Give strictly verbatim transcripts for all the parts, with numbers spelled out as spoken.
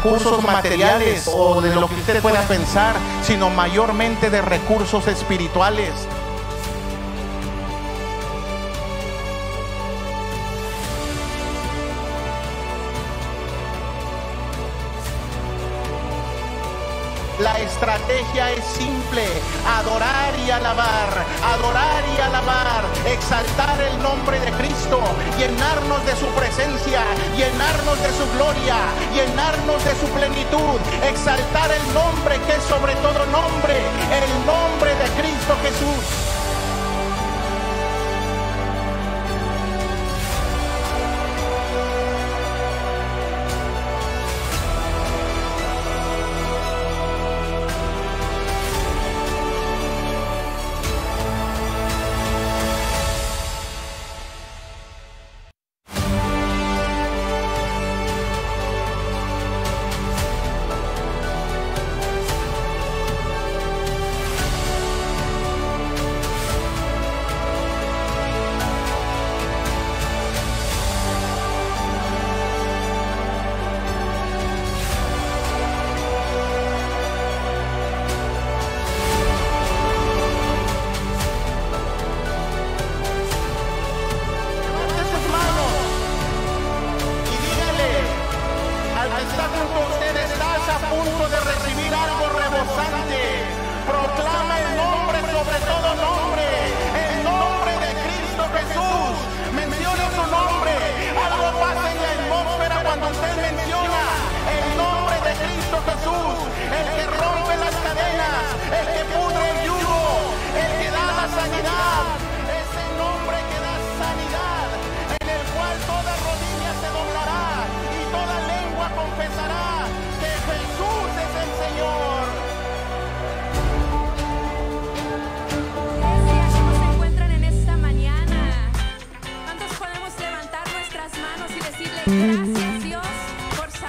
recursos materiales o de lo que usted pueda pensar, sino mayormente de recursos espirituales. La estrategia es simple: adorar y alabar, adorar y alabar, exaltar el nombre de Cristo, llenarnos de su presencia, llenarnos de su gloria, llenarnos de su plenitud, exaltar el nombre que es sobre todo nombre, el nombre de Cristo Jesús. Gracias, Dios, por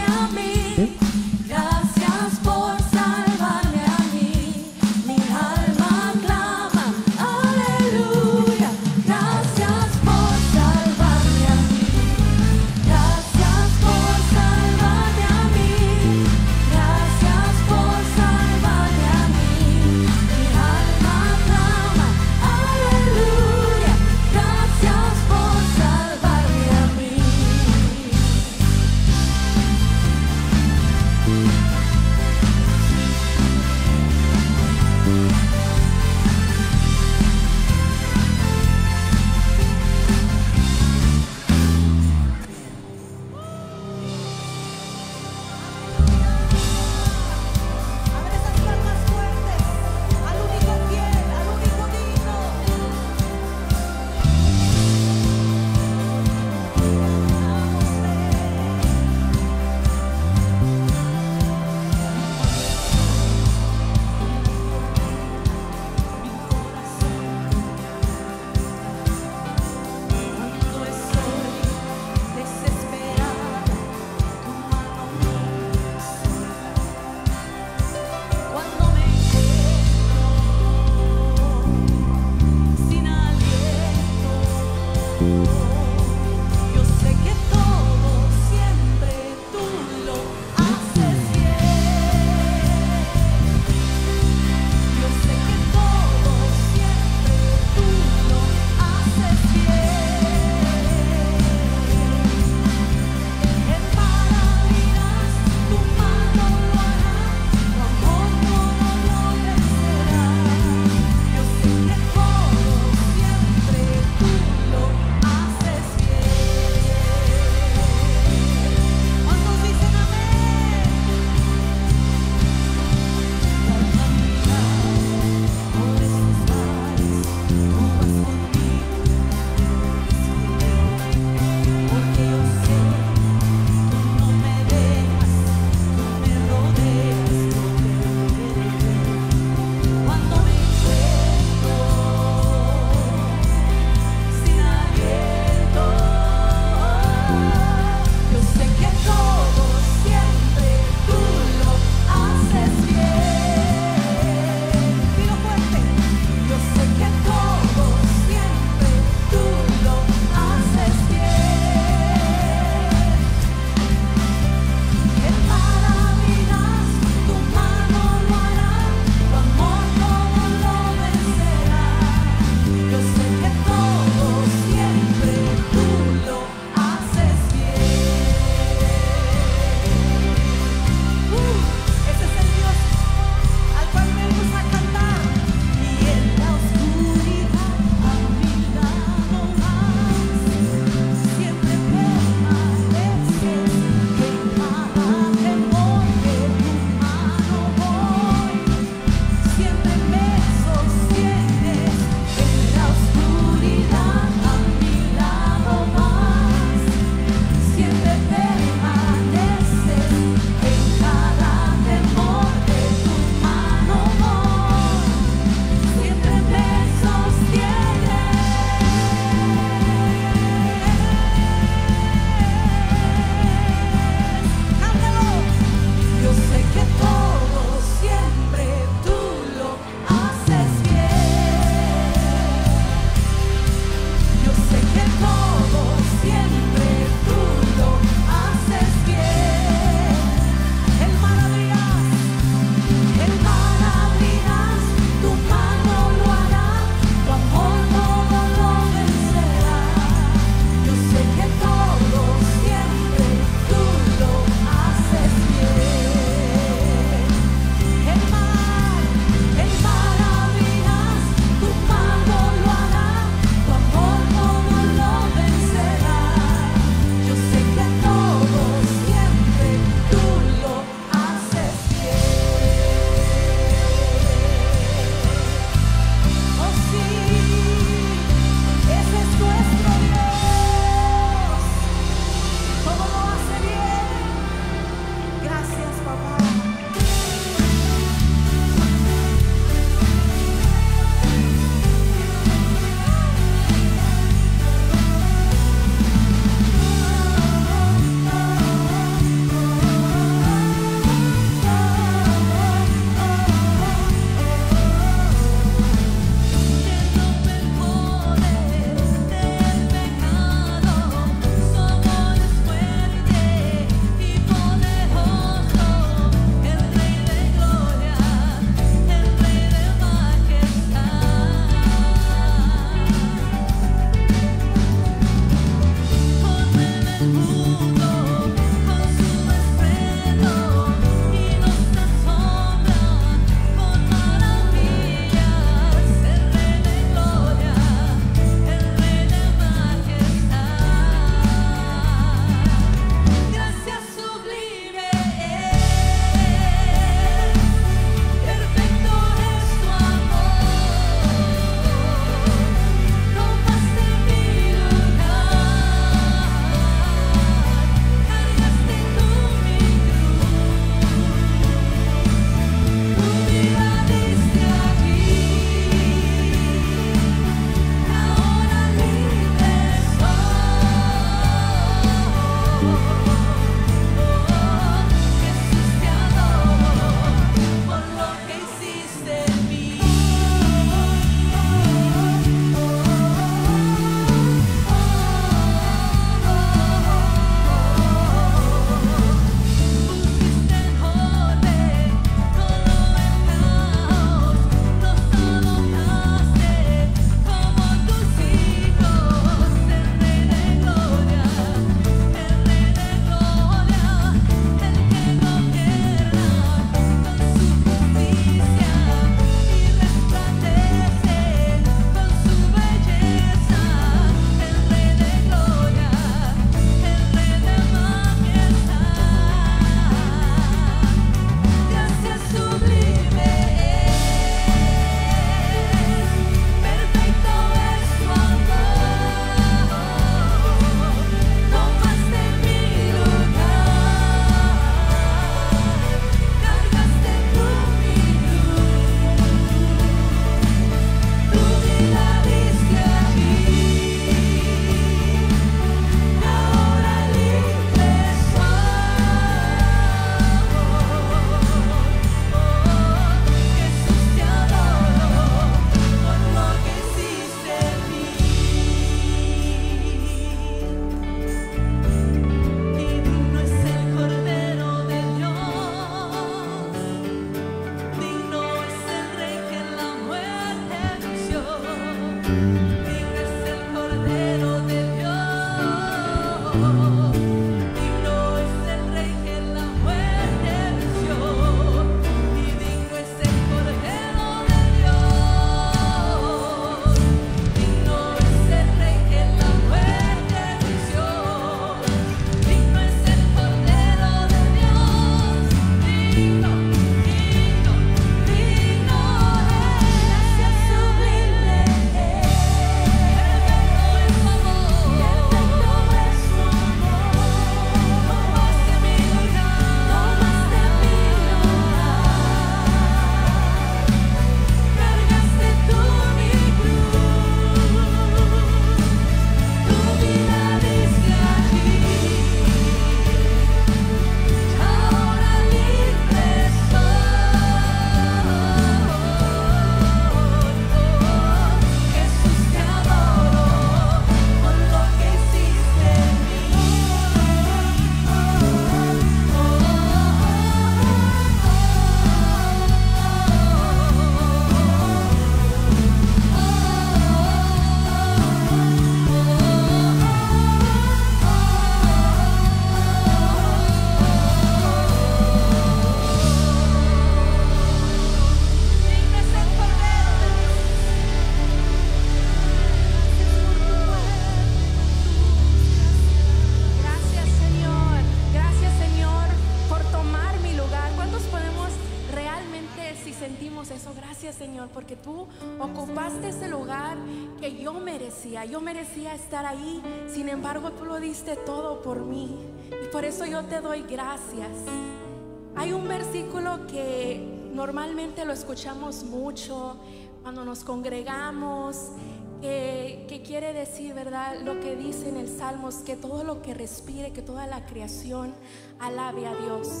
ocupaste ese lugar que yo merecía. Yo merecía estar ahí, sin embargo tú lo diste todo por mí, y por eso yo te doy gracias. Hay un versículo que normalmente lo escuchamos mucho cuando nos congregamos, que, que quiere decir, ¿verdad?, lo que dice en el Salmos, que todo lo que respire, que toda la creación alabe a Dios.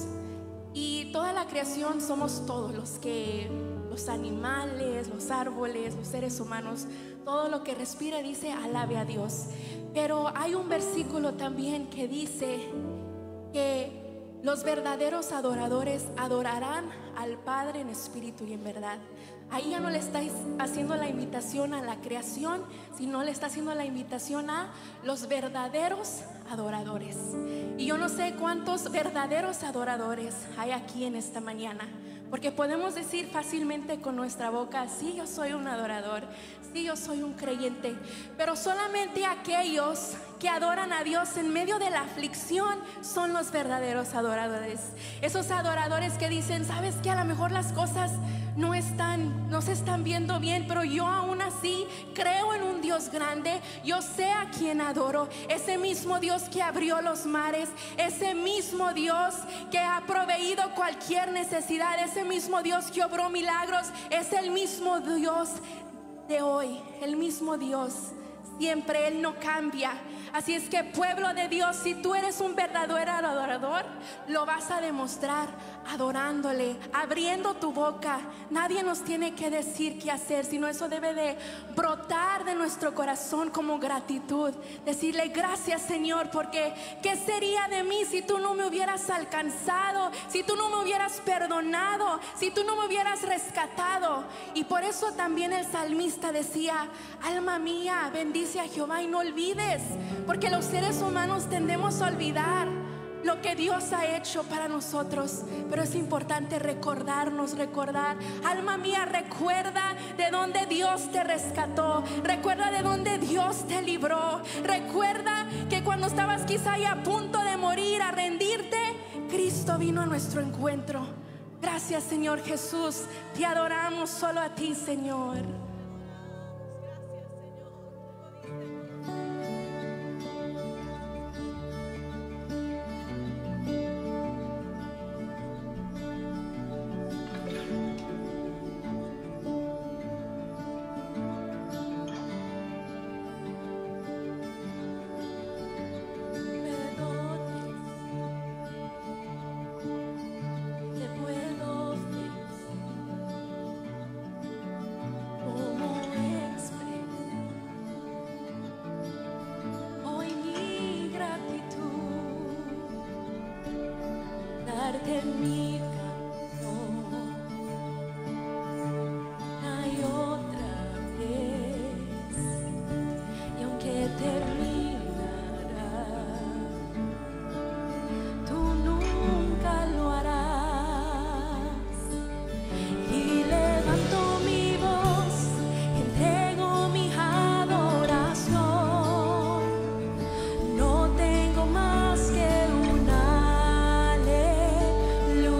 Y toda la creación somos todos los que, los animales, los árboles, los seres humanos, todo lo que respira dice alabe a Dios. Pero hay un versículo también que dice que los verdaderos adoradores adorarán al Padre en espíritu y en verdad. Ahí ya no le estáis haciendo la invitación a la creación, sino le está haciendo la invitación a los verdaderos adoradores. Y yo no sé cuántos verdaderos adoradores hay aquí en esta mañana, porque podemos decir fácilmente con nuestra boca: sí, yo soy un adorador, sí, yo soy un creyente. Pero solamente aquellos que adoran a Dios en medio de la aflicción son los verdaderos adoradores. Esos adoradores que dicen: sabes que a lo mejor las cosas no están, no se están viendo bien, pero yo aún así creo en un Dios grande. Yo sé a quien adoro, ese mismo Dios que abrió los mares, ese mismo Dios que ha proveído cualquier necesidad, ese mismo Dios que obró milagros, es el mismo Dios de hoy, el mismo Dios siempre. Él no cambia. Así es que, pueblo de Dios, si tú eres un verdadero adorador, lo vas a demostrar adorándole, abriendo tu boca. Nadie nos tiene que decir qué hacer, sino eso debe de brotar de nuestro corazón como gratitud. Decirle: gracias, Señor, porque ¿qué sería de mí si tú no me hubieras alcanzado, si tú no me hubieras perdonado, si tú no me hubieras rescatado? Y por eso también el salmista decía: alma mía, bendice a Jehová y no olvides. Porque los seres humanos tendemos a olvidar lo que Dios ha hecho para nosotros, pero es importante recordarnos, recordar. Alma mía, recuerda de dónde Dios te rescató, recuerda de dónde Dios te libró, recuerda que cuando estabas quizá ya a punto de morir, a rendirte, Cristo vino a nuestro encuentro. Gracias, Señor Jesús, te adoramos solo a ti, Señor. No tengo más que un aleluya.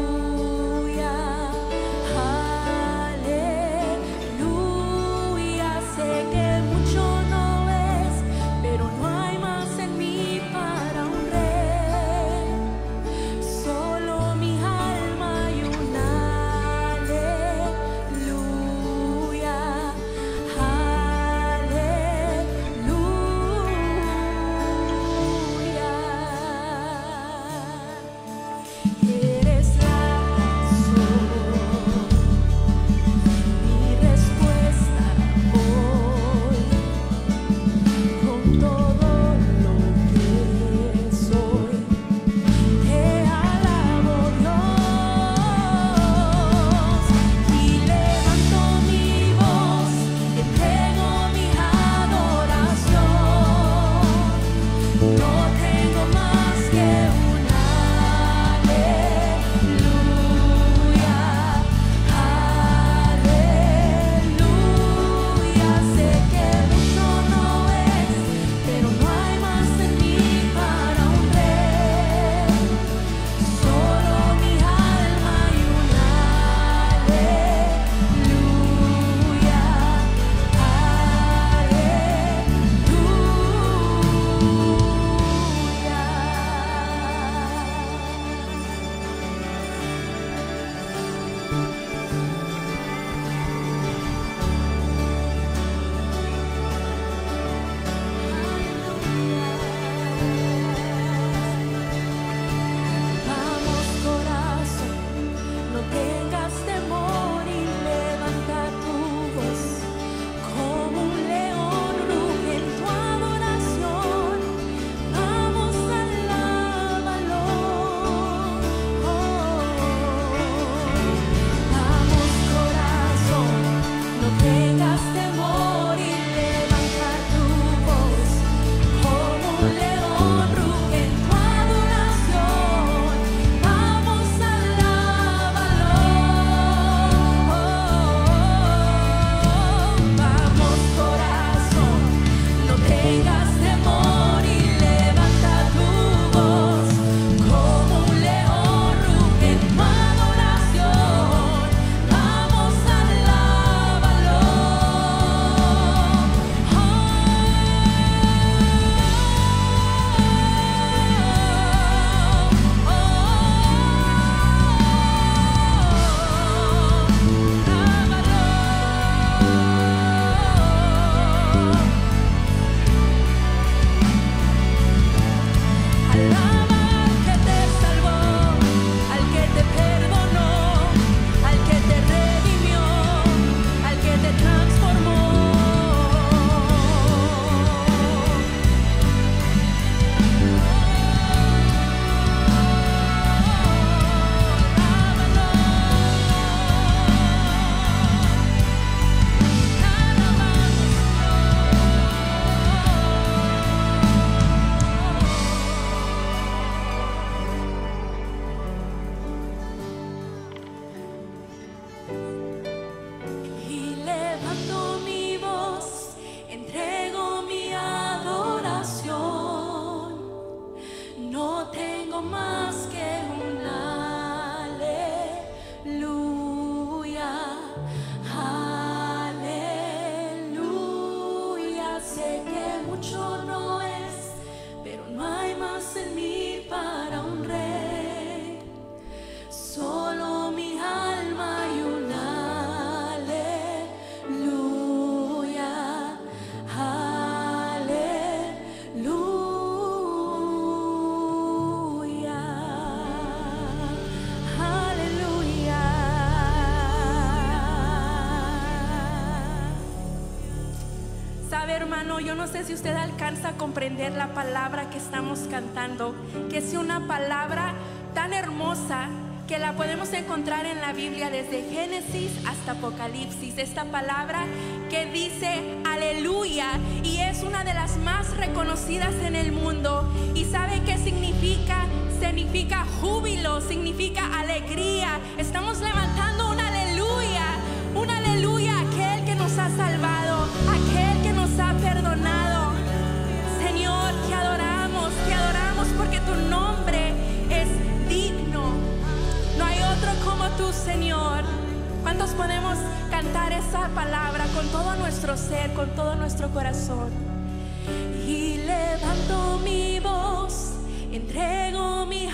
hermano, yo no sé si usted alcanza a comprender la palabra que estamos cantando, que es una palabra tan hermosa que la podemos encontrar en la Biblia desde Génesis hasta Apocalipsis. Esta palabra que dice aleluya, y es una de las más reconocidas en el mundo. ¿Y sabe qué significa? Significa júbilo, significa alegría. Estamos levantando un aleluya, un aleluya a aquel que nos ha salvado, aquel que nos ha perdonado. Señor, te adoramos, te adoramos porque tu nombre es digno. No hay otro como tú, Señor. ¿Cuántos podemos cantar esa palabra con todo nuestro ser, con todo nuestro corazón? Y levanto mi voz, entrego mi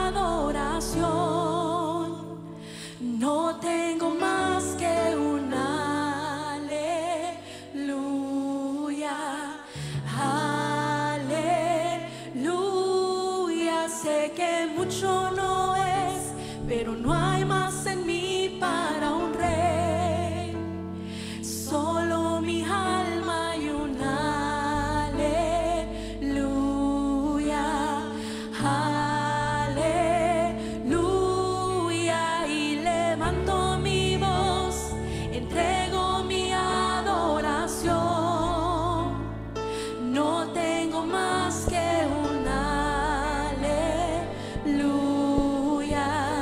adoración. No tengo más que un aleluya, aleluya. Sé que mucho no es, pero no hay más en mí para un rey. Solo mi alma y un aleluya, aleluya. Y levanto mi voz, entrego mi adoración. No tengo más que un aleluya,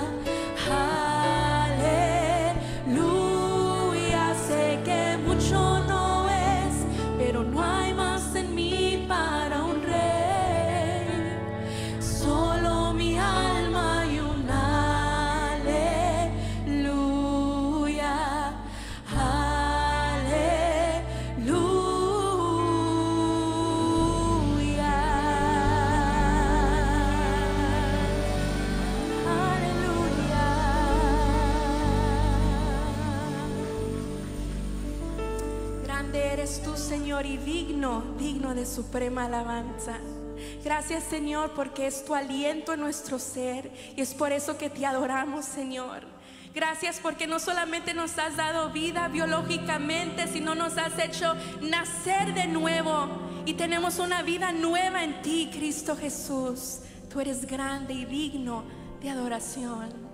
aleluya. Sé que mucho no es, pero no hay más en mí para un rey. Solo mi alma y un aleluya, aleluya, aleluya. Grande eres tú, Señor, y digno, digno de suprema alabanza. Gracias, Señor, porque es tu aliento en nuestro ser, y es por eso que te adoramos, Señor. Gracias porque no solamente nos has dado vida biológicamente, sino nos has hecho nacer de nuevo, y tenemos una vida nueva en ti, Cristo Jesús. Tú eres grande y digno de adoración.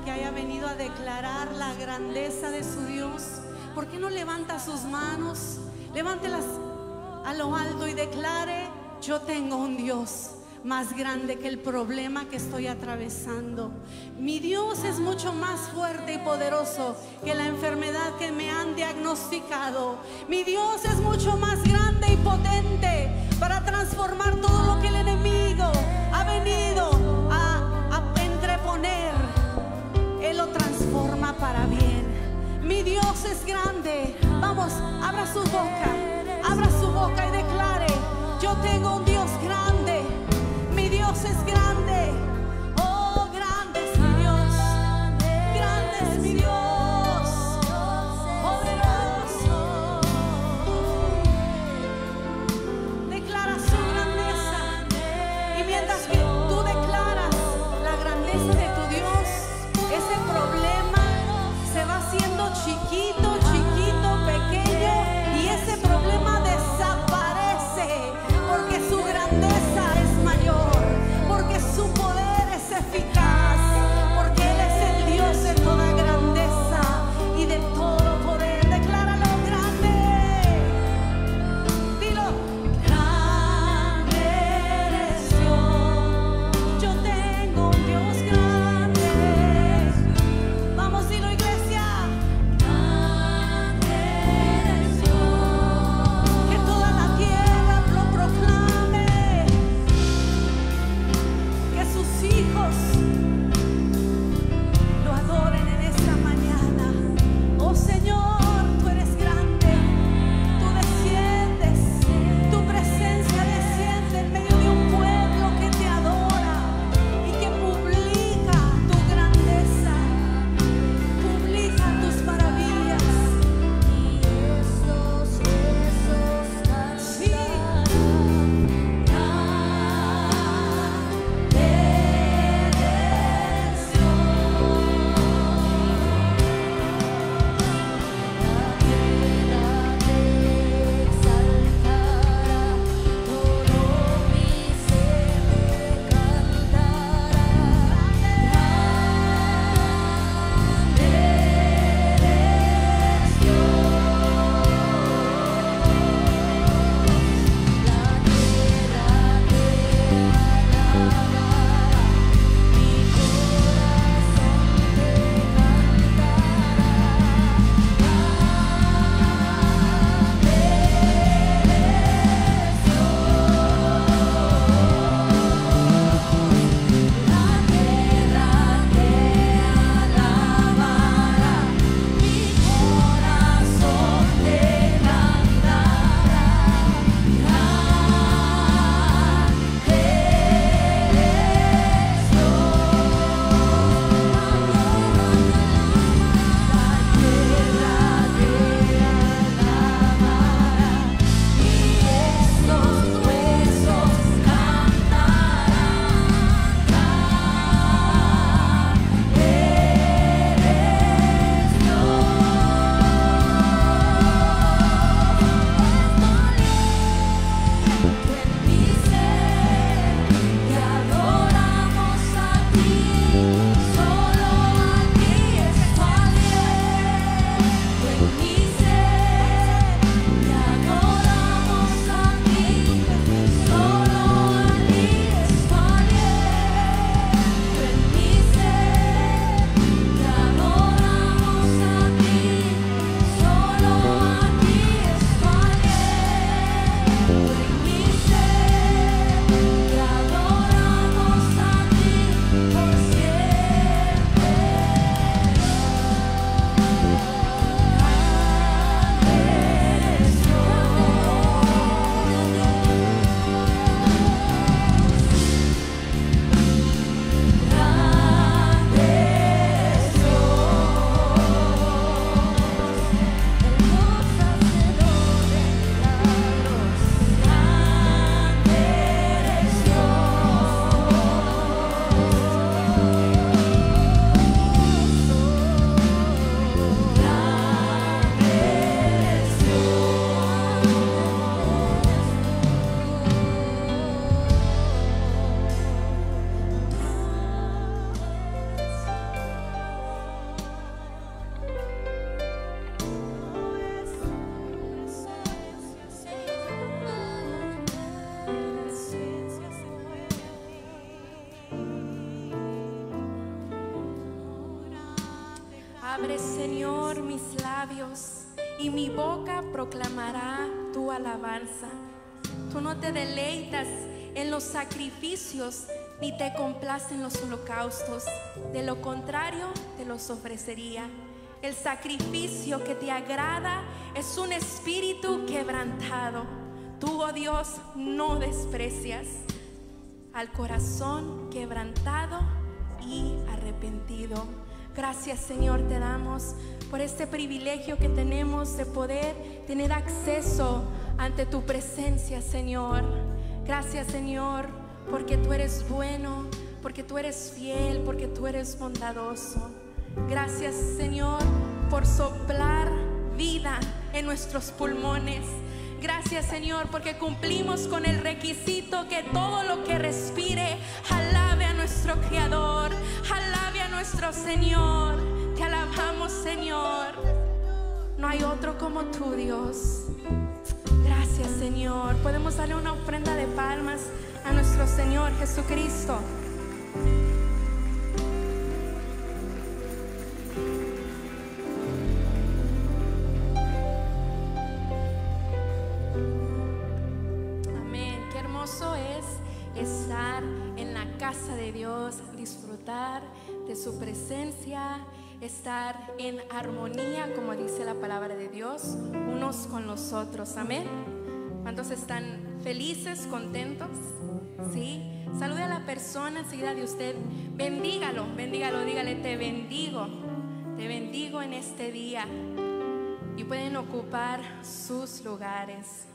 que haya venido a declarar la grandeza de su Dios? ¿Por qué no levanta sus manos? Levántelas a lo alto y declare: yo tengo un Dios más grande que el problema que estoy atravesando. Mi Dios es mucho más fuerte y poderoso que la enfermedad que me han diagnosticado. Mi Dios es mucho más grande y potente para transformar todo lo que el enemigo ha venido a, a entreponer. Él lo transforma para bien. Mi Dios es grande. Vamos, abra su boca, abra su boca y declare: yo tengo un Dios grande. Mi Dios es grande. Oh, grande es mi Dios. Grande es mi Dios. Poderoso. Declara su grandeza. Y mientras que tú declaras la grandeza de tu Dios, ese problema se va haciendo chiquito, chiquito, pequeño, y ese problema desaparece, porque su grandeza es mayor, porque Abre, Señor, mis labios y mi boca proclamará tu alabanza. Tú no te deleitas en los sacrificios ni te complacen los holocaustos. De lo contrario, te los ofrecería. El sacrificio que te agrada es un espíritu quebrantado. Tú, oh Dios, no desprecias al corazón quebrantado y arrepentido. Gracias, Señor, te damos por este privilegio que tenemos de poder tener acceso ante tu presencia, Señor. Gracias, Señor, porque tú eres bueno, porque tú eres fiel, porque tú eres bondadoso. Gracias, Señor, por soplar vida en nuestros pulmones. Gracias, Señor, porque cumplimos con el requisito que todo lo que respire alabe a nuestro Creador, alabe a nuestro Señor. Te alabamos, Señor. No hay otro como tú, Dios. Gracias, Señor. Podemos darle una ofrenda de palmas a nuestro Señor Jesucristo. Es estar en la casa de Dios, disfrutar de su presencia, estar en armonía, como dice la palabra de Dios, unos con los otros. Amén. ¿Cuántos están felices, contentos? Sí. Salude a la persona enseguida de usted. Bendígalo, bendígalo, dígale: te bendigo, te bendigo en este día. Y pueden ocupar sus lugares.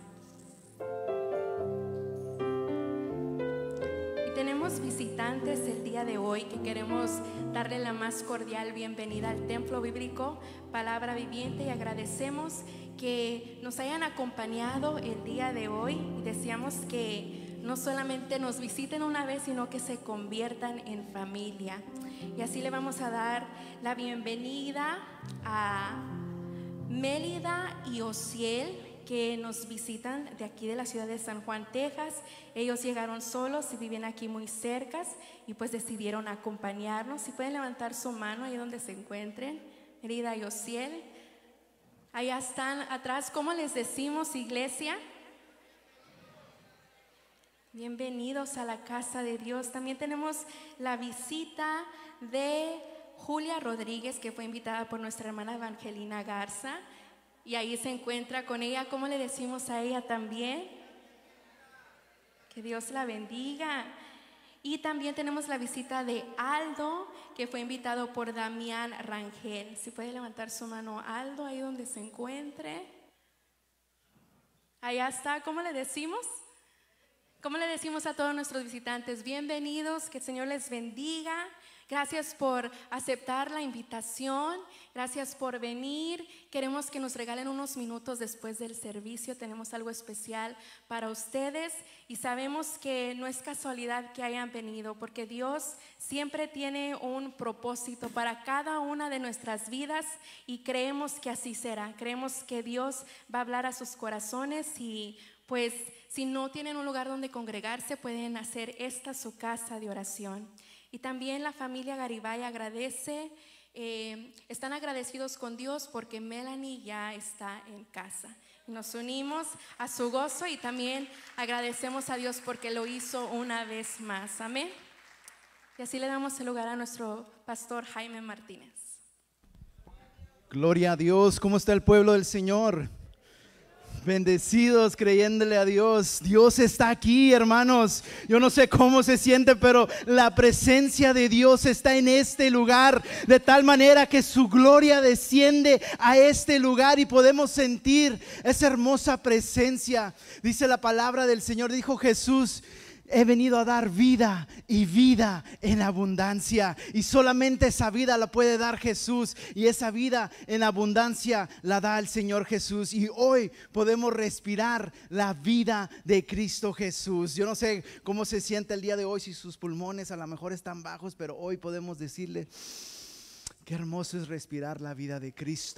Tenemos visitantes el día de hoy que queremos darle la más cordial bienvenida al Templo Bíblico Palabra Viviente, y agradecemos que nos hayan acompañado el día de hoy, y deseamos que no solamente nos visiten una vez, sino que se conviertan en familia. Y así le vamos a dar la bienvenida a Mélida y Ociel, que nos visitan de aquí de la ciudad de San Juan, Texas. Ellos llegaron solos y viven aquí muy cerca, y pues decidieron acompañarnos. Si pueden levantar su mano ahí donde se encuentren, Mérida y Ociel. Allá están atrás. ¿Cómo les decimos, iglesia? Bienvenidos a la casa de Dios. También tenemos la visita de Julia Rodríguez, que fue invitada por nuestra hermana Evangelina Garza. Y ahí se encuentra con ella. ¿Cómo le decimos a ella también? Que Dios la bendiga. Y también tenemos la visita de Aldo, que fue invitado por Damián Rangel. Si puede levantar su mano, Aldo, ahí donde se encuentre. Allá está. ¿Cómo le decimos? ¿Cómo le decimos a todos nuestros visitantes? Bienvenidos, que el Señor les bendiga. Gracias por aceptar la invitación, gracias por venir. Queremos que nos regalen unos minutos después del servicio. Tenemos algo especial para ustedes, y sabemos que no es casualidad que hayan venido, porque Dios siempre tiene un propósito para cada una de nuestras vidas, y creemos que así será. Creemos que Dios va a hablar a sus corazones, y pues si no tienen un lugar donde congregarse, pueden hacer esta su casa de oración. Y también la familia Garibay agradece, eh, están agradecidos con Dios porque Melanie ya está en casa. Y nos unimos a su gozo, y también agradecemos a Dios porque lo hizo una vez más. Amén. Y así le damos el lugar a nuestro pastor Jaime Martínez. Gloria a Dios. ¿Cómo está el pueblo del Señor? Bendecidos, creyéndole a Dios. Dios está aquí, hermanos. Yo no sé cómo se siente, pero la presencia de Dios está en este lugar, de tal manera que su gloria desciende a este lugar y podemos sentir esa hermosa presencia. Dice la palabra del Señor, dijo Jesús: he venido a dar vida y vida en abundancia. Y solamente esa vida la puede dar Jesús, y esa vida en abundancia la da el Señor Jesús. Y hoy podemos respirar la vida de Cristo Jesús. Yo no sé cómo se siente el día de hoy, si sus pulmones a lo mejor están bajos, pero hoy podemos decirle: qué hermoso es respirar la vida de Cristo.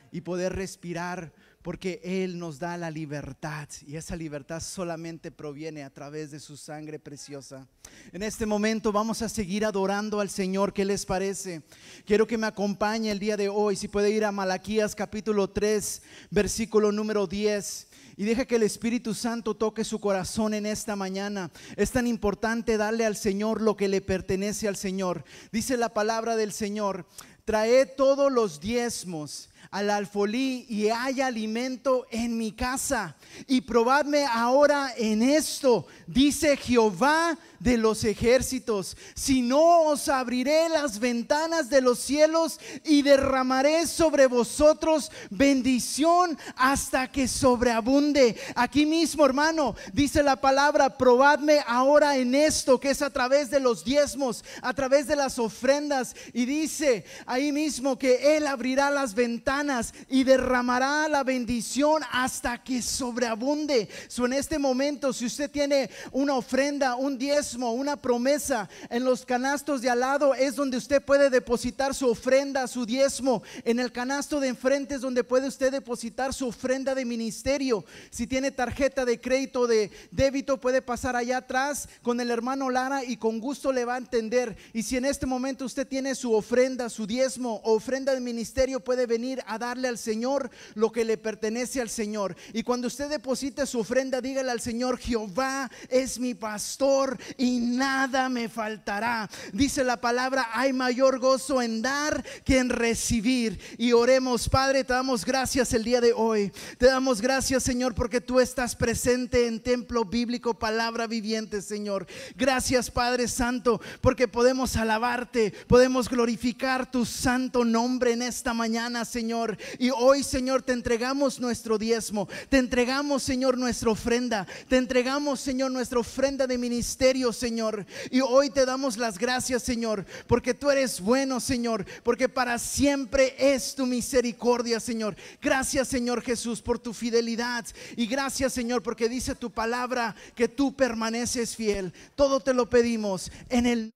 y poder respirar, porque Él nos da la libertad, y esa libertad solamente proviene a través de su sangre preciosa. En este momento vamos a seguir adorando al Señor. ¿Qué les parece? Quiero que me acompañe el día de hoy. Si puede ir a Malaquías capítulo tres, versículo número diez. Y deje que el Espíritu Santo toque su corazón en esta mañana. Es tan importante darle al Señor lo que le pertenece al Señor. Dice la palabra del Señor: traed todos los diezmos al alfolí y haya alimento en mi casa, y probadme ahora en esto, dice Jehová de los ejércitos, si no os abriré las ventanas de los cielos y derramaré sobre vosotros bendición hasta que sobreabunde. Aquí mismo, hermano, dice la palabra: probadme ahora en esto, que es a través de los diezmos, a través de las ofrendas. Y dice ahí mismo que Él abrirá las ventanas y derramará la bendición hasta que sobreabunde. So, en este momento, si usted tiene una ofrenda, un diezmo, una promesa, en los canastos de al lado es donde usted puede depositar su ofrenda, su diezmo. En el canasto de enfrente es donde puede usted depositar su ofrenda de ministerio. Si tiene tarjeta de crédito, de débito, puede pasar allá atrás con el hermano Lara y con gusto le va a entender. Y si en este momento usted tiene su ofrenda, su diezmo o ofrenda de ministerio, puede venir a darle al Señor lo que le pertenece al Señor. Y cuando usted deposite su ofrenda, dígale al Señor: Jehová es mi pastor y nada me faltará. Dice la palabra: hay mayor gozo en dar que en recibir. Y oremos. Padre, te damos gracias el día de hoy. Te damos gracias, Señor, porque tú estás presente en Templo Bíblico Palabra Viviente, Señor. Gracias, Padre Santo, porque podemos alabarte, podemos glorificar tu santo nombre en esta mañana, Señor. Y hoy, Señor, te entregamos nuestro diezmo, te entregamos, Señor, nuestra ofrenda, te entregamos, Señor, nuestra ofrenda de ministerio, Señor. Y hoy te damos las gracias, Señor, porque tú eres bueno, Señor, porque para siempre es tu misericordia, Señor. Gracias, Señor Jesús, por tu fidelidad. Y gracias, Señor, porque dice tu palabra que tú permaneces fiel. Todo te lo pedimos en el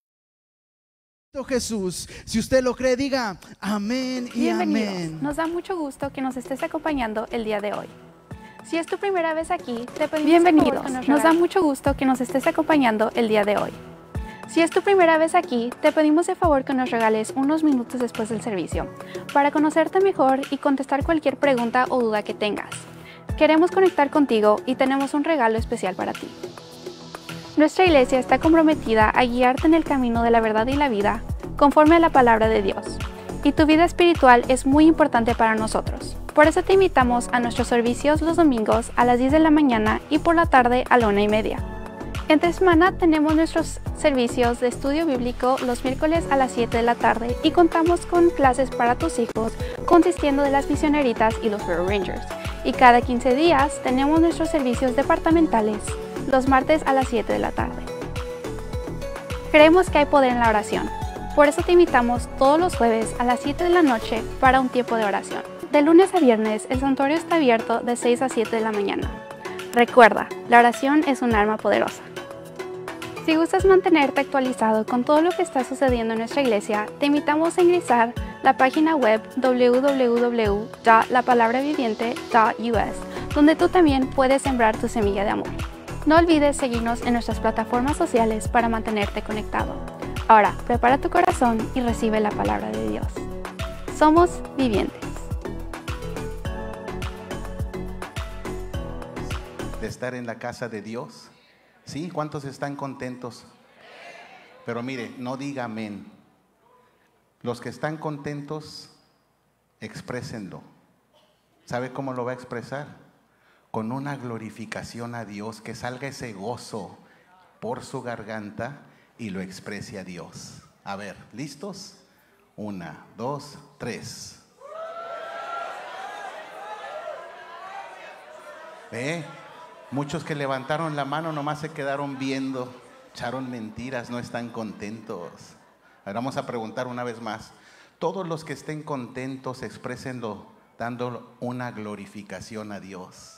Jesús. Si usted lo cree, diga amén y Bienvenidos. amén. Nos da mucho gusto que nos estés acompañando el día de hoy. Si es tu primera vez aquí, te pedimos Bienvenidos. por favor que nos, nos da mucho gusto que nos estés acompañando el día de hoy. Si es tu primera vez aquí, te pedimos de favor que nos regales unos minutos después del servicio para conocerte mejor y contestar cualquier pregunta o duda que tengas. Queremos conectar contigo y tenemos un regalo especial para ti. Nuestra iglesia está comprometida a guiarte en el camino de la verdad y la vida, conforme a la palabra de Dios. Y tu vida espiritual es muy importante para nosotros. Por eso te invitamos a nuestros servicios los domingos a las diez de la mañana y por la tarde a la una y media. Entre semana tenemos nuestros servicios de estudio bíblico los miércoles a las siete de la tarde y contamos con clases para tus hijos consistiendo de las misioneritas y los Royal Rangers. Y cada quince días tenemos nuestros servicios departamentales los martes a las siete de la tarde. Creemos que hay poder en la oración. Por eso te invitamos todos los jueves a las siete de la noche para un tiempo de oración. De lunes a viernes el santuario está abierto de seis a siete de la mañana. Recuerda, la oración es un arma poderosa. Si gustas mantenerte actualizado con todo lo que está sucediendo en nuestra iglesia, te invitamos a ingresar la página web doble u doble u doble u punto la palabra viviente punto u s, donde tú también puedes sembrar tu semilla de amor. No olvides seguirnos en nuestras plataformas sociales para mantenerte conectado. Ahora, prepara tu corazón y recibe la palabra de Dios. Somos vivientes. De estar en la casa de Dios. ¿Sí? ¿Cuántos están contentos? Pero mire, no diga amén. Los que están contentos, exprésenlo. ¿Sabe cómo lo va a expresar? Con una glorificación a Dios, que salga ese gozo por su garganta y lo exprese a Dios. A ver, ¿listos? Una, dos, tres. ¿Ve? Muchos que levantaron la mano nomás se quedaron viendo, echaron mentiras, no están contentos. Ahora vamos a preguntar una vez más. Todos los que estén contentos, exprésenlo dando una glorificación a Dios.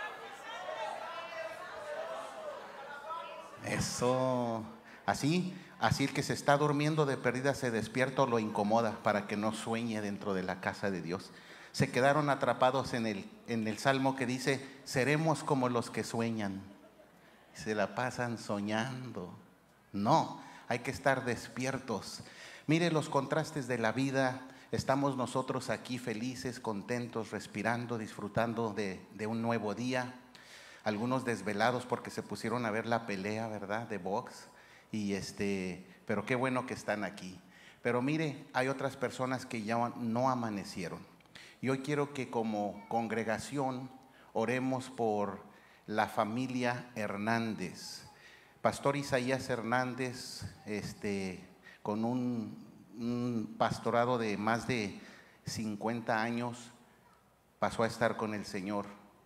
Eso, así, Así el que se está durmiendo de perdida se despierta o lo incomoda para que no sueñe dentro de la casa de Dios. Se quedaron atrapados en el, en el salmo que dice, seremos como los que sueñan. Se la pasan soñando. No, hay que estar despiertos. Mire los contrastes de la vida. Estamos nosotros aquí felices, contentos, respirando, disfrutando de, de un nuevo día. Algunos desvelados porque se pusieron a ver la pelea, ¿verdad?, de box. Y este, pero qué bueno que están aquí. Pero mire, hay otras personas que ya no amanecieron. Y hoy quiero que como congregación oremos por la familia Hernández. Pastor Isaías Hernández, este, con un, un pastorado de más de cincuenta años, pasó a estar con el Señor.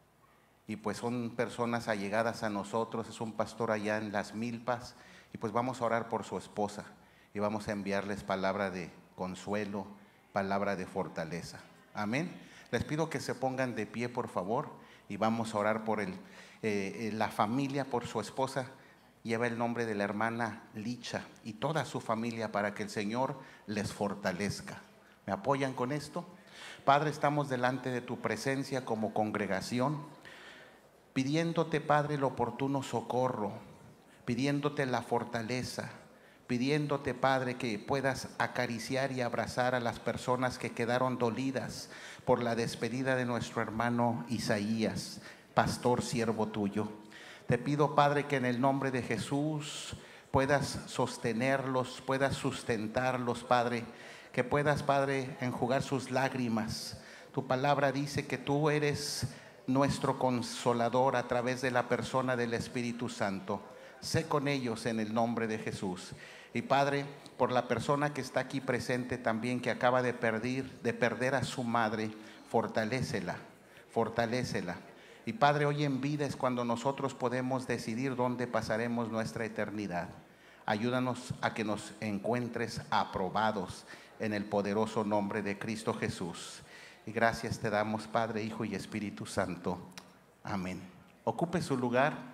Y pues son personas allegadas a nosotros. Es un pastor allá en Las Milpas. Y pues vamos a orar por su esposa y vamos a enviarles palabra de consuelo, palabra de fortaleza. Amén. Les pido que se pongan de pie, por favor, y vamos a orar por el, eh, la familia, por su esposa. Lleva el nombre de la hermana Licha y toda su familia para que el Señor les fortalezca. ¿Me apoyan con esto? Padre, estamos delante de tu presencia como congregación, pidiéndote, Padre, el oportuno socorro, pidiéndote la fortaleza, pidiéndote, Padre, que puedas acariciar y abrazar a las personas que quedaron dolidas por la despedida de nuestro hermano Isaías, pastor siervo tuyo. Te pido, Padre, que en el nombre de Jesús puedas sostenerlos, puedas sustentarlos, Padre, que puedas, Padre, enjugar sus lágrimas. Tu palabra dice que tú eres nuestro consolador a través de la persona del Espíritu Santo. Sé con ellos en el nombre de Jesús. Y Padre, por la persona que está aquí presente también, que acaba de perder, de perder a su madre, fortalécela, fortalécela. Y Padre, hoy en vida es cuando nosotros podemos decidir dónde pasaremos nuestra eternidad. Ayúdanos a que nos encuentres aprobados en el poderoso nombre de Cristo Jesús. Y gracias te damos, Padre, Hijo y Espíritu Santo. Amén. Ocupe su lugar.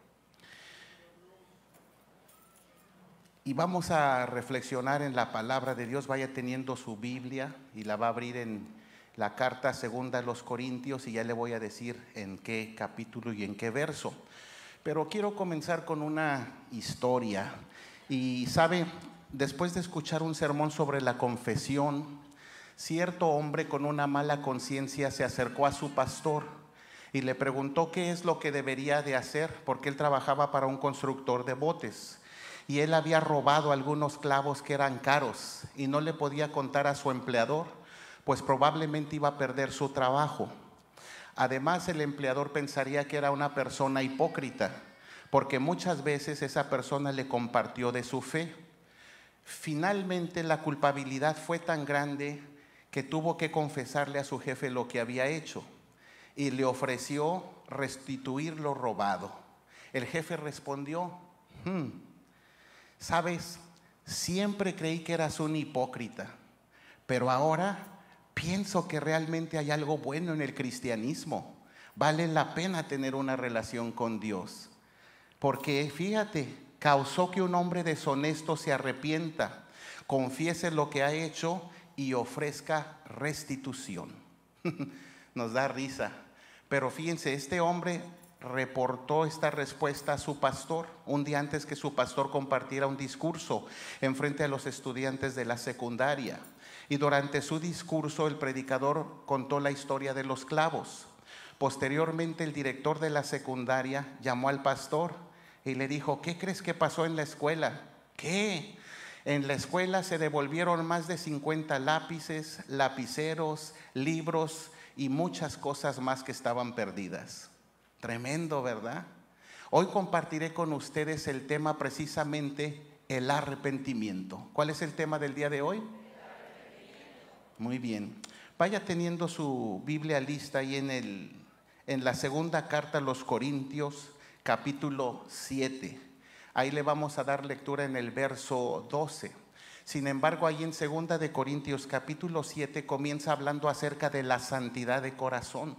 Y vamos a reflexionar en la palabra de Dios. Vaya teniendo su Biblia y la va a abrir en la carta segunda a los Corintios y ya le voy a decir en qué capítulo y en qué verso. Pero quiero comenzar con una historia. Y sabe, después de escuchar un sermón sobre la confesión, cierto hombre con una mala conciencia se acercó a su pastor y le preguntó qué es lo que debería de hacer, porque él trabajaba para un constructor de botes. Y él había robado algunos clavos que eran caros y no le podía contar a su empleador, pues probablemente iba a perder su trabajo. Además, el empleador pensaría que era una persona hipócrita, porque muchas veces esa persona le compartió de su fe. Finalmente, la culpabilidad fue tan grande que tuvo que confesarle a su jefe lo que había hecho y le ofreció restituir lo robado. El jefe respondió, hmm, sabes, siempre creí que eras un hipócrita, pero ahora pienso que realmente hay algo bueno en el cristianismo. Vale la pena tener una relación con Dios, porque fíjate, causó que un hombre deshonesto se arrepienta, confiese lo que ha hecho y ofrezca restitución. Nos da risa, pero fíjense, este hombre reportó esta respuesta a su pastor un día antes que su pastor compartiera un discurso en frente a los estudiantes de la secundaria. Y durante su discurso el predicador contó la historia de los clavos. Posteriormente el director de la secundaria llamó al pastor y le dijo, ¿qué crees que pasó en la escuela? ¿Qué? En la escuela se devolvieron más de cincuenta lápices, lapiceros, libros y muchas cosas más que estaban perdidas. Tremendo, ¿verdad? Hoy compartiré con ustedes el tema precisamente el arrepentimiento. ¿Cuál es el tema del día de hoy? Muy bien. Vaya teniendo su Biblia lista ahí en, el, en la segunda carta a los Corintios, capítulo siete. Ahí le vamos a dar lectura en el verso doce. Sin embargo, ahí en segunda de Corintios, capítulo siete, comienza hablando acerca de la santidad de corazón.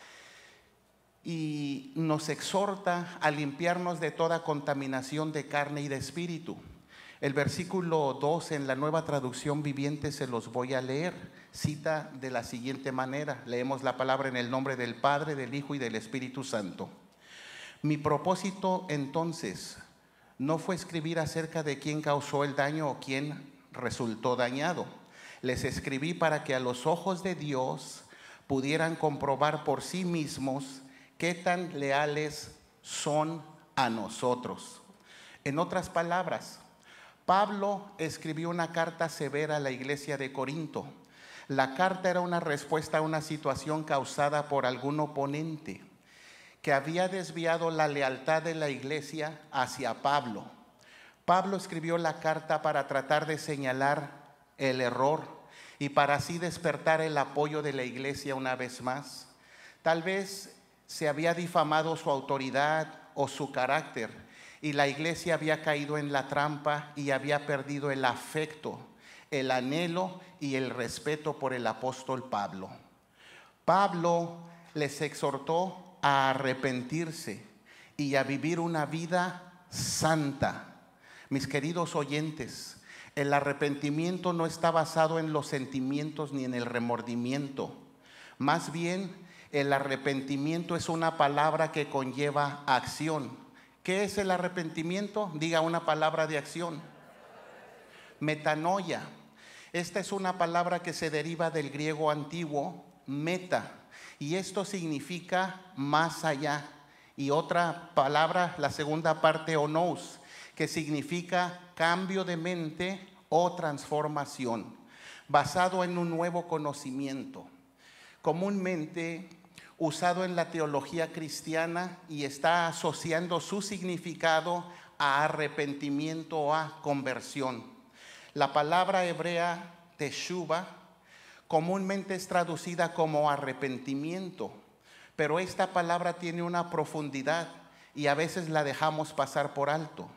Y nos exhorta a limpiarnos de toda contaminación de carne y de espíritu. El versículo dos en la Nueva Traducción Viviente se los voy a leer. Cita de la siguiente manera. Leemos la palabra en el nombre del Padre, del Hijo y del Espíritu Santo. Mi propósito entonces no fue escribir acerca de quién causó el daño o quién resultó dañado. Les escribí para que a los ojos de Dios pudieran comprobar por sí mismos qué tan leales son a nosotros. En otras palabras, Pablo escribió una carta severa a la iglesia de Corinto. La carta era una respuesta a una situación causada por algún oponente que había desviado la lealtad de la iglesia hacia Pablo. Pablo escribió la carta para tratar de señalar el error y para así despertar el apoyo de la iglesia una vez más. Tal vez se había difamado su autoridad o su carácter y la iglesia había caído en la trampa y había perdido el afecto, el anhelo y el respeto por el apóstol Pablo. Pablo les exhortó a arrepentirse y a vivir una vida santa. Mis queridos oyentes, el arrepentimiento no está basado en los sentimientos ni en el remordimiento. Más bien, el arrepentimiento es una palabra que conlleva acción. ¿Qué es el arrepentimiento? Diga una palabra de acción. Metanoia. Esta es una palabra que se deriva del griego antiguo, meta, y esto significa más allá. Y otra palabra, la segunda parte, onous, que significa cambio de mente o transformación, basado en un nuevo conocimiento. Comúnmente usado en la teología cristiana y está asociando su significado a arrepentimiento o a conversión. La palabra hebrea teshuva comúnmente es traducida como arrepentimiento, pero esta palabra tiene una profundidad y a veces la dejamos pasar por alto.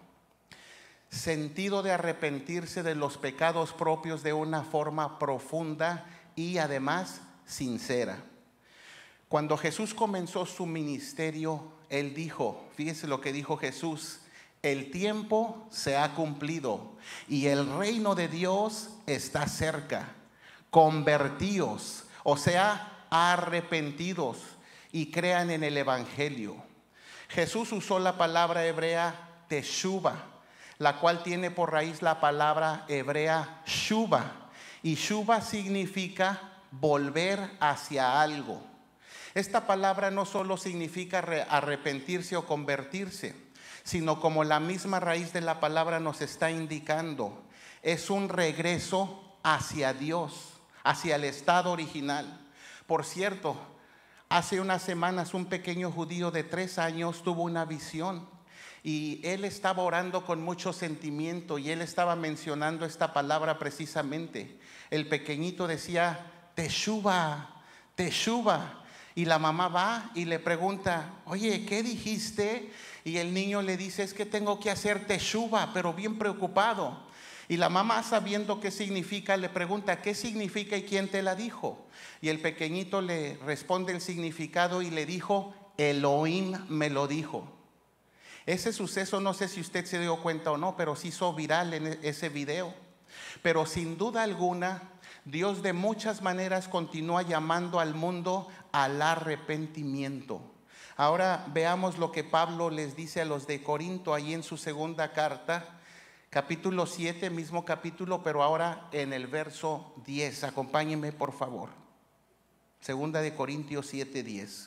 Sentido de arrepentirse de los pecados propios de una forma profunda y además sincera. Cuando Jesús comenzó su ministerio, Él dijo, fíjese lo que dijo Jesús: el tiempo se ha cumplido y el reino de Dios está cerca. Convertíos, o sea, arrepentidos y crean en el Evangelio. Jesús usó la palabra hebrea teshuva, la cual tiene por raíz la palabra hebrea shuva, y shuva significa volver hacia algo. Esta palabra no solo significa arrepentirse o convertirse, sino, como la misma raíz de la palabra nos está indicando, es un regreso hacia Dios, hacia el estado original. Por cierto, hace unas semanas un pequeño judío de tres años tuvo una visión y él estaba orando con mucho sentimiento y él estaba mencionando esta palabra precisamente. El pequeñito decía teshuva, teshuva. Y la mamá va y le pregunta, oye, ¿qué dijiste? Y el niño le dice, es que tengo que hacer teshuva, pero bien preocupado. Y la mamá, sabiendo qué significa, le pregunta, ¿qué significa y quién te la dijo? Y el pequeñito le responde el significado y le dijo, Elohim me lo dijo. Ese suceso, no sé si usted se dio cuenta o no, pero se hizo viral en ese video. Pero sin duda alguna, Dios de muchas maneras continúa llamando al mundo al arrepentimiento. Ahora veamos lo que Pablo les dice a los de Corinto ahí en su segunda carta, capítulo siete, mismo capítulo, pero ahora en el verso diez. Acompáñenme, por favor. Segunda de Corintios siete, diez.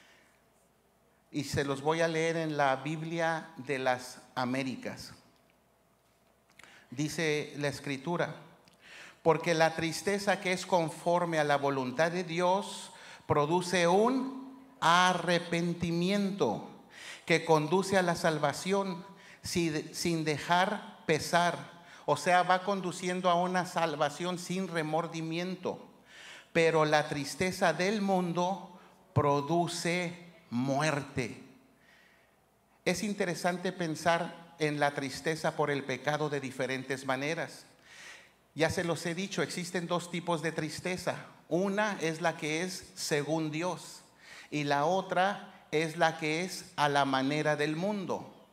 Y se los voy a leer en la Biblia de las Américas. Dice la Escritura: porque la tristeza que es conforme a la voluntad de Dios produce un arrepentimiento que conduce a la salvación sin dejar pesar. O sea, va conduciendo a una salvación sin remordimiento. Pero la tristeza del mundo produce muerte. Es interesante pensar en la tristeza por el pecado de diferentes maneras. Ya se los he dicho, existen dos tipos de tristeza. Una es la que es según Dios y la otra es la que es a la manera del mundo.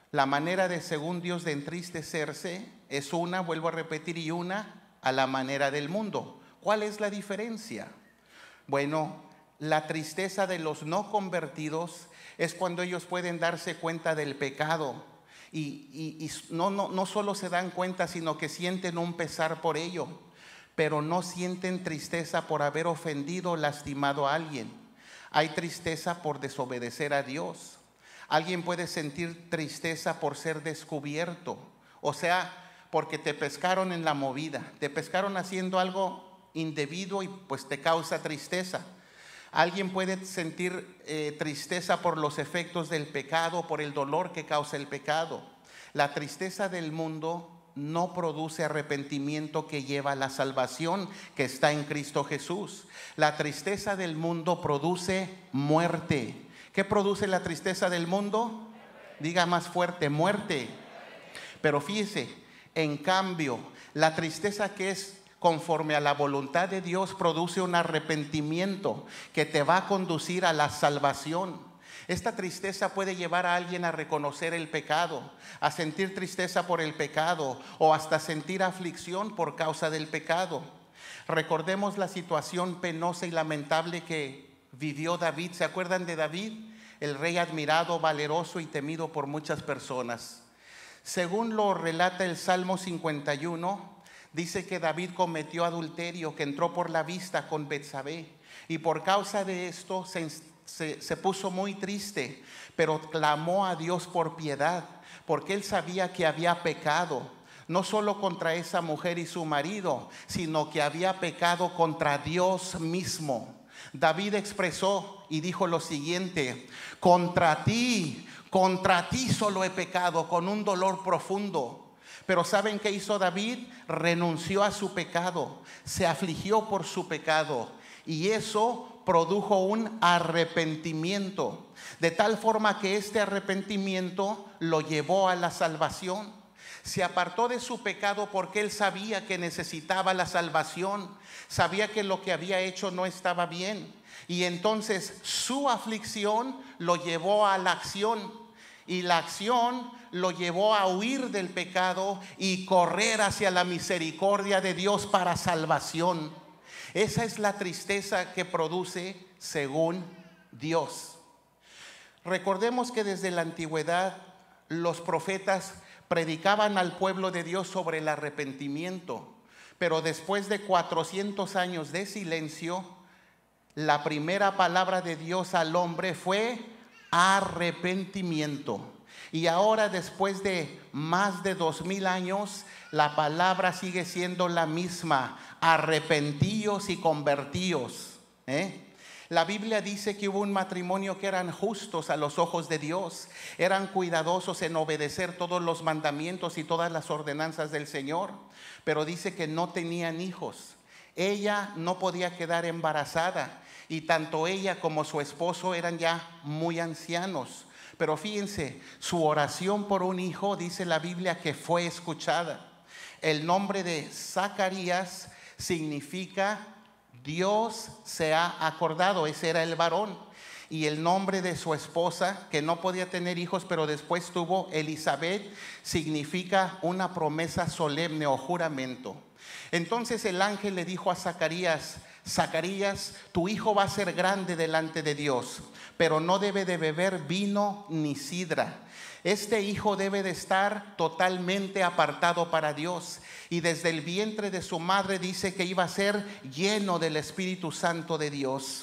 La manera de, según Dios, de entristecerse es una, vuelvo a repetir, y una a la manera del mundo. ¿Cuál es la diferencia? Bueno, la tristeza de los no convertidos es cuando ellos pueden darse cuenta del pecado y, y, y no, no, no solo se dan cuenta, sino que sienten un pesar por ello, pero no sienten tristeza por haber ofendido o lastimado a alguien. Hay tristeza por desobedecer a Dios. Alguien puede sentir tristeza por ser descubierto, o sea, porque te pescaron en la movida, te pescaron haciendo algo indebido y pues te causa tristeza. Alguien puede sentir eh, tristeza por los efectos del pecado, por el dolor que causa el pecado. La tristeza del mundo no produce arrepentimiento que lleva a la salvación que está en Cristo Jesús. La tristeza del mundo produce muerte. ¿Qué produce la tristeza del mundo? Diga más fuerte, muerte. Pero fíjese, en cambio, la tristeza que es conforme a la voluntad de Dios produce un arrepentimiento que te va a conducir a la salvación. Esta tristeza puede llevar a alguien a reconocer el pecado, a sentir tristeza por el pecado o hasta sentir aflicción por causa del pecado. Recordemos la situación penosa y lamentable que vivió David. ¿Se acuerdan de David? El rey admirado, valeroso y temido por muchas personas. Según lo relata el Salmo cincuenta y uno, dice que David cometió adulterio, que entró por la vista con Betsabé, y por causa de esto se, se, se puso muy triste, pero clamó a Dios por piedad, porque él sabía que había pecado, no solo contra esa mujer y su marido, sino que había pecado contra Dios mismo. David expresó y dijo lo siguiente: contra ti, contra ti solo he pecado, con un dolor profundo. Pero ¿saben qué hizo David? Renunció a su pecado, se afligió por su pecado, y eso produjo un arrepentimiento, de tal forma que este arrepentimiento lo llevó a la salvación. Se apartó de su pecado porque él sabía que necesitaba la salvación, sabía que lo que había hecho no estaba bien, y entonces su aflicción lo llevó a la acción, y la acción lo llevó a huir del pecado y correr hacia la misericordia de Dios para salvación. Esa es la tristeza que produce según Dios. Recordemos que desde la antigüedad los profetas predicaban al pueblo de Dios sobre el arrepentimiento, pero después de cuatrocientos años de silencio, la primera palabra de Dios al hombre fue arrepentimiento. Y ahora, después de más de dos mil años, la palabra sigue siendo la misma: arrepentíos y convertíos. ¿eh? La Biblia dice que hubo un matrimonio que eran justos a los ojos de Dios, eran cuidadosos en obedecer todos los mandamientos y todas las ordenanzas del Señor, pero dice que no tenían hijos. Ella no podía quedar embarazada, y tanto ella como su esposo eran ya muy ancianos. Pero fíjense, su oración por un hijo, dice la Biblia, que fue escuchada. El nombre de Zacarías significa Dios se ha acordado. Ese era el varón. Y el nombre de su esposa, que no podía tener hijos, pero después tuvo, Elizabeth, significa una promesa solemne o juramento. Entonces el ángel le dijo a Zacarías: Zacarías, tu hijo va a ser grande delante de Dios, pero no debe de beber vino ni sidra. Este hijo debe de estar totalmente apartado para Dios, y desde el vientre de su madre dice que iba a ser lleno del Espíritu Santo de Dios.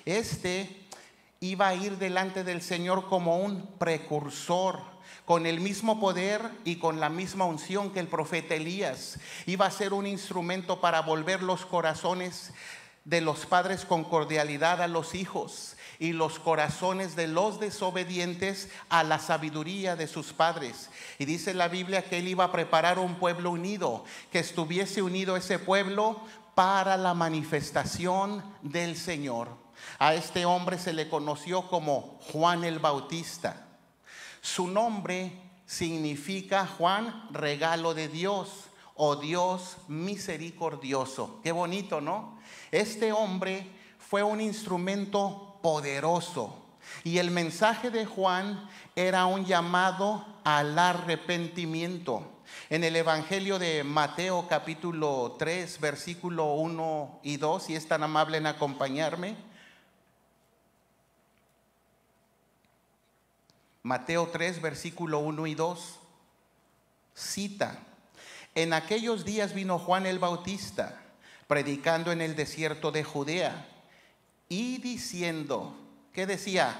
Este iba a ir delante del Señor como un precursor, con el mismo poder y con la misma unción que el profeta Elías. Iba a ser un instrumento para volver los corazones de los padres con cordialidad a los hijos, y los corazones de los desobedientes a la sabiduría de sus padres. Y dice la Biblia que él iba a preparar un pueblo unido, que estuviese unido ese pueblo para la manifestación del Señor. A este hombre se le conoció como Juan el Bautista. Su nombre significa Juan, regalo de Dios, o Dios misericordioso. Qué bonito, ¿no? Este hombre fue un instrumento poderoso, y el mensaje de Juan era un llamado al arrepentimiento. En el Evangelio de Mateo capítulo tres, versículo uno y dos, si es tan amable en acompañarme. Mateo tres, versículo uno y dos, cita: en aquellos días vino Juan el Bautista, predicando en el desierto de Judea y diciendo, ¿qué decía?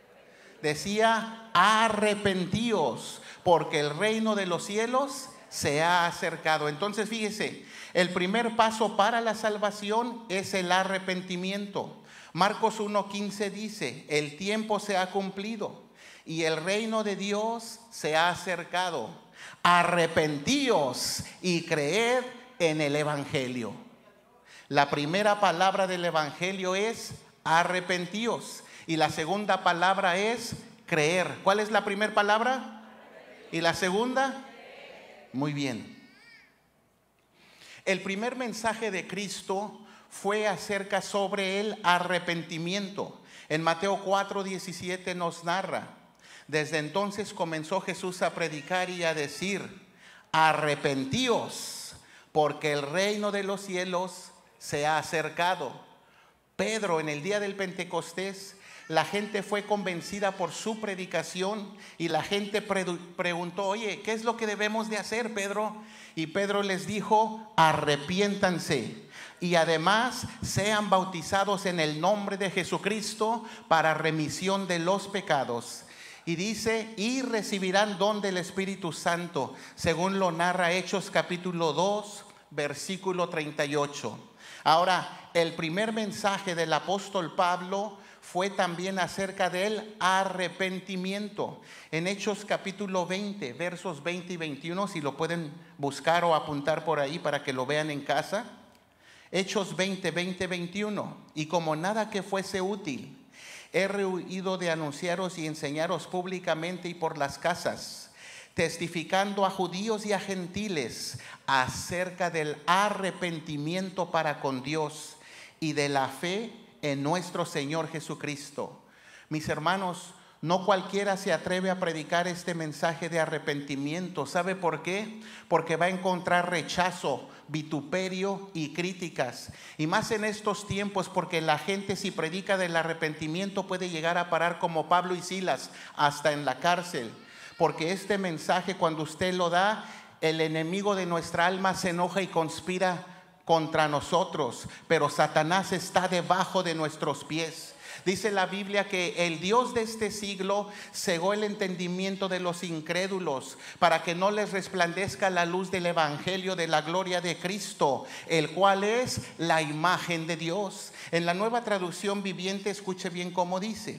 Decía, arrepentíos, porque el reino de los cielos se ha acercado. Entonces fíjese, el primer paso para la salvación es el arrepentimiento. Marcos uno quince dice, el tiempo se ha cumplido y el reino de Dios se ha acercado. Arrepentíos y creed en el Evangelio. La primera palabra del Evangelio es arrepentíos y la segunda palabra es creer. ¿Cuál es la primera palabra? ¿Y la segunda? Muy bien. El primer mensaje de Cristo fue acerca sobre el arrepentimiento. En Mateo cuatro diecisiete nos narra: desde entonces comenzó Jesús a predicar y a decir, arrepentíos, porque el reino de los cielos se ha acercado. Pedro, en el día del Pentecostés, la gente fue convencida por su predicación y la gente pre preguntó, oye, ¿qué es lo que debemos de hacer, Pedro? Y Pedro les dijo, arrepiéntanse y además sean bautizados en el nombre de Jesucristo para remisión de los pecados. Y dice, y recibirán don del Espíritu Santo, según lo narra Hechos capítulo dos, versículo treinta y ocho. Ahora, el primer mensaje del apóstol Pablo fue también acerca del arrepentimiento. En Hechos capítulo veinte, versos veinte y veintiuno, si lo pueden buscar o apuntar por ahí para que lo vean en casa. Hechos veinte, veinte, veintiuno. Y como nada que fuese útil, he rehuido de anunciaros y enseñaros públicamente y por las casas, testificando a judíos y a gentiles acerca del arrepentimiento para con Dios y de la fe en nuestro Señor Jesucristo. Mis hermanos, no cualquiera se atreve a predicar este mensaje de arrepentimiento. ¿Sabe por qué? Porque va a encontrar rechazo, vituperio y críticas. Y más en estos tiempos, porque la gente, si predica del arrepentimiento, puede llegar a parar como Pablo y Silas hasta en la cárcel. Porque este mensaje, cuando usted lo da, el enemigo de nuestra alma se enoja y conspira contra nosotros, pero Satanás está debajo de nuestros pies. Dice la Biblia que el Dios de este siglo cegó el entendimiento de los incrédulos para que no les resplandezca la luz del evangelio de la gloria de Cristo, el cual es la imagen de Dios. En la Nueva Traducción Viviente, escuche bien cómo dice: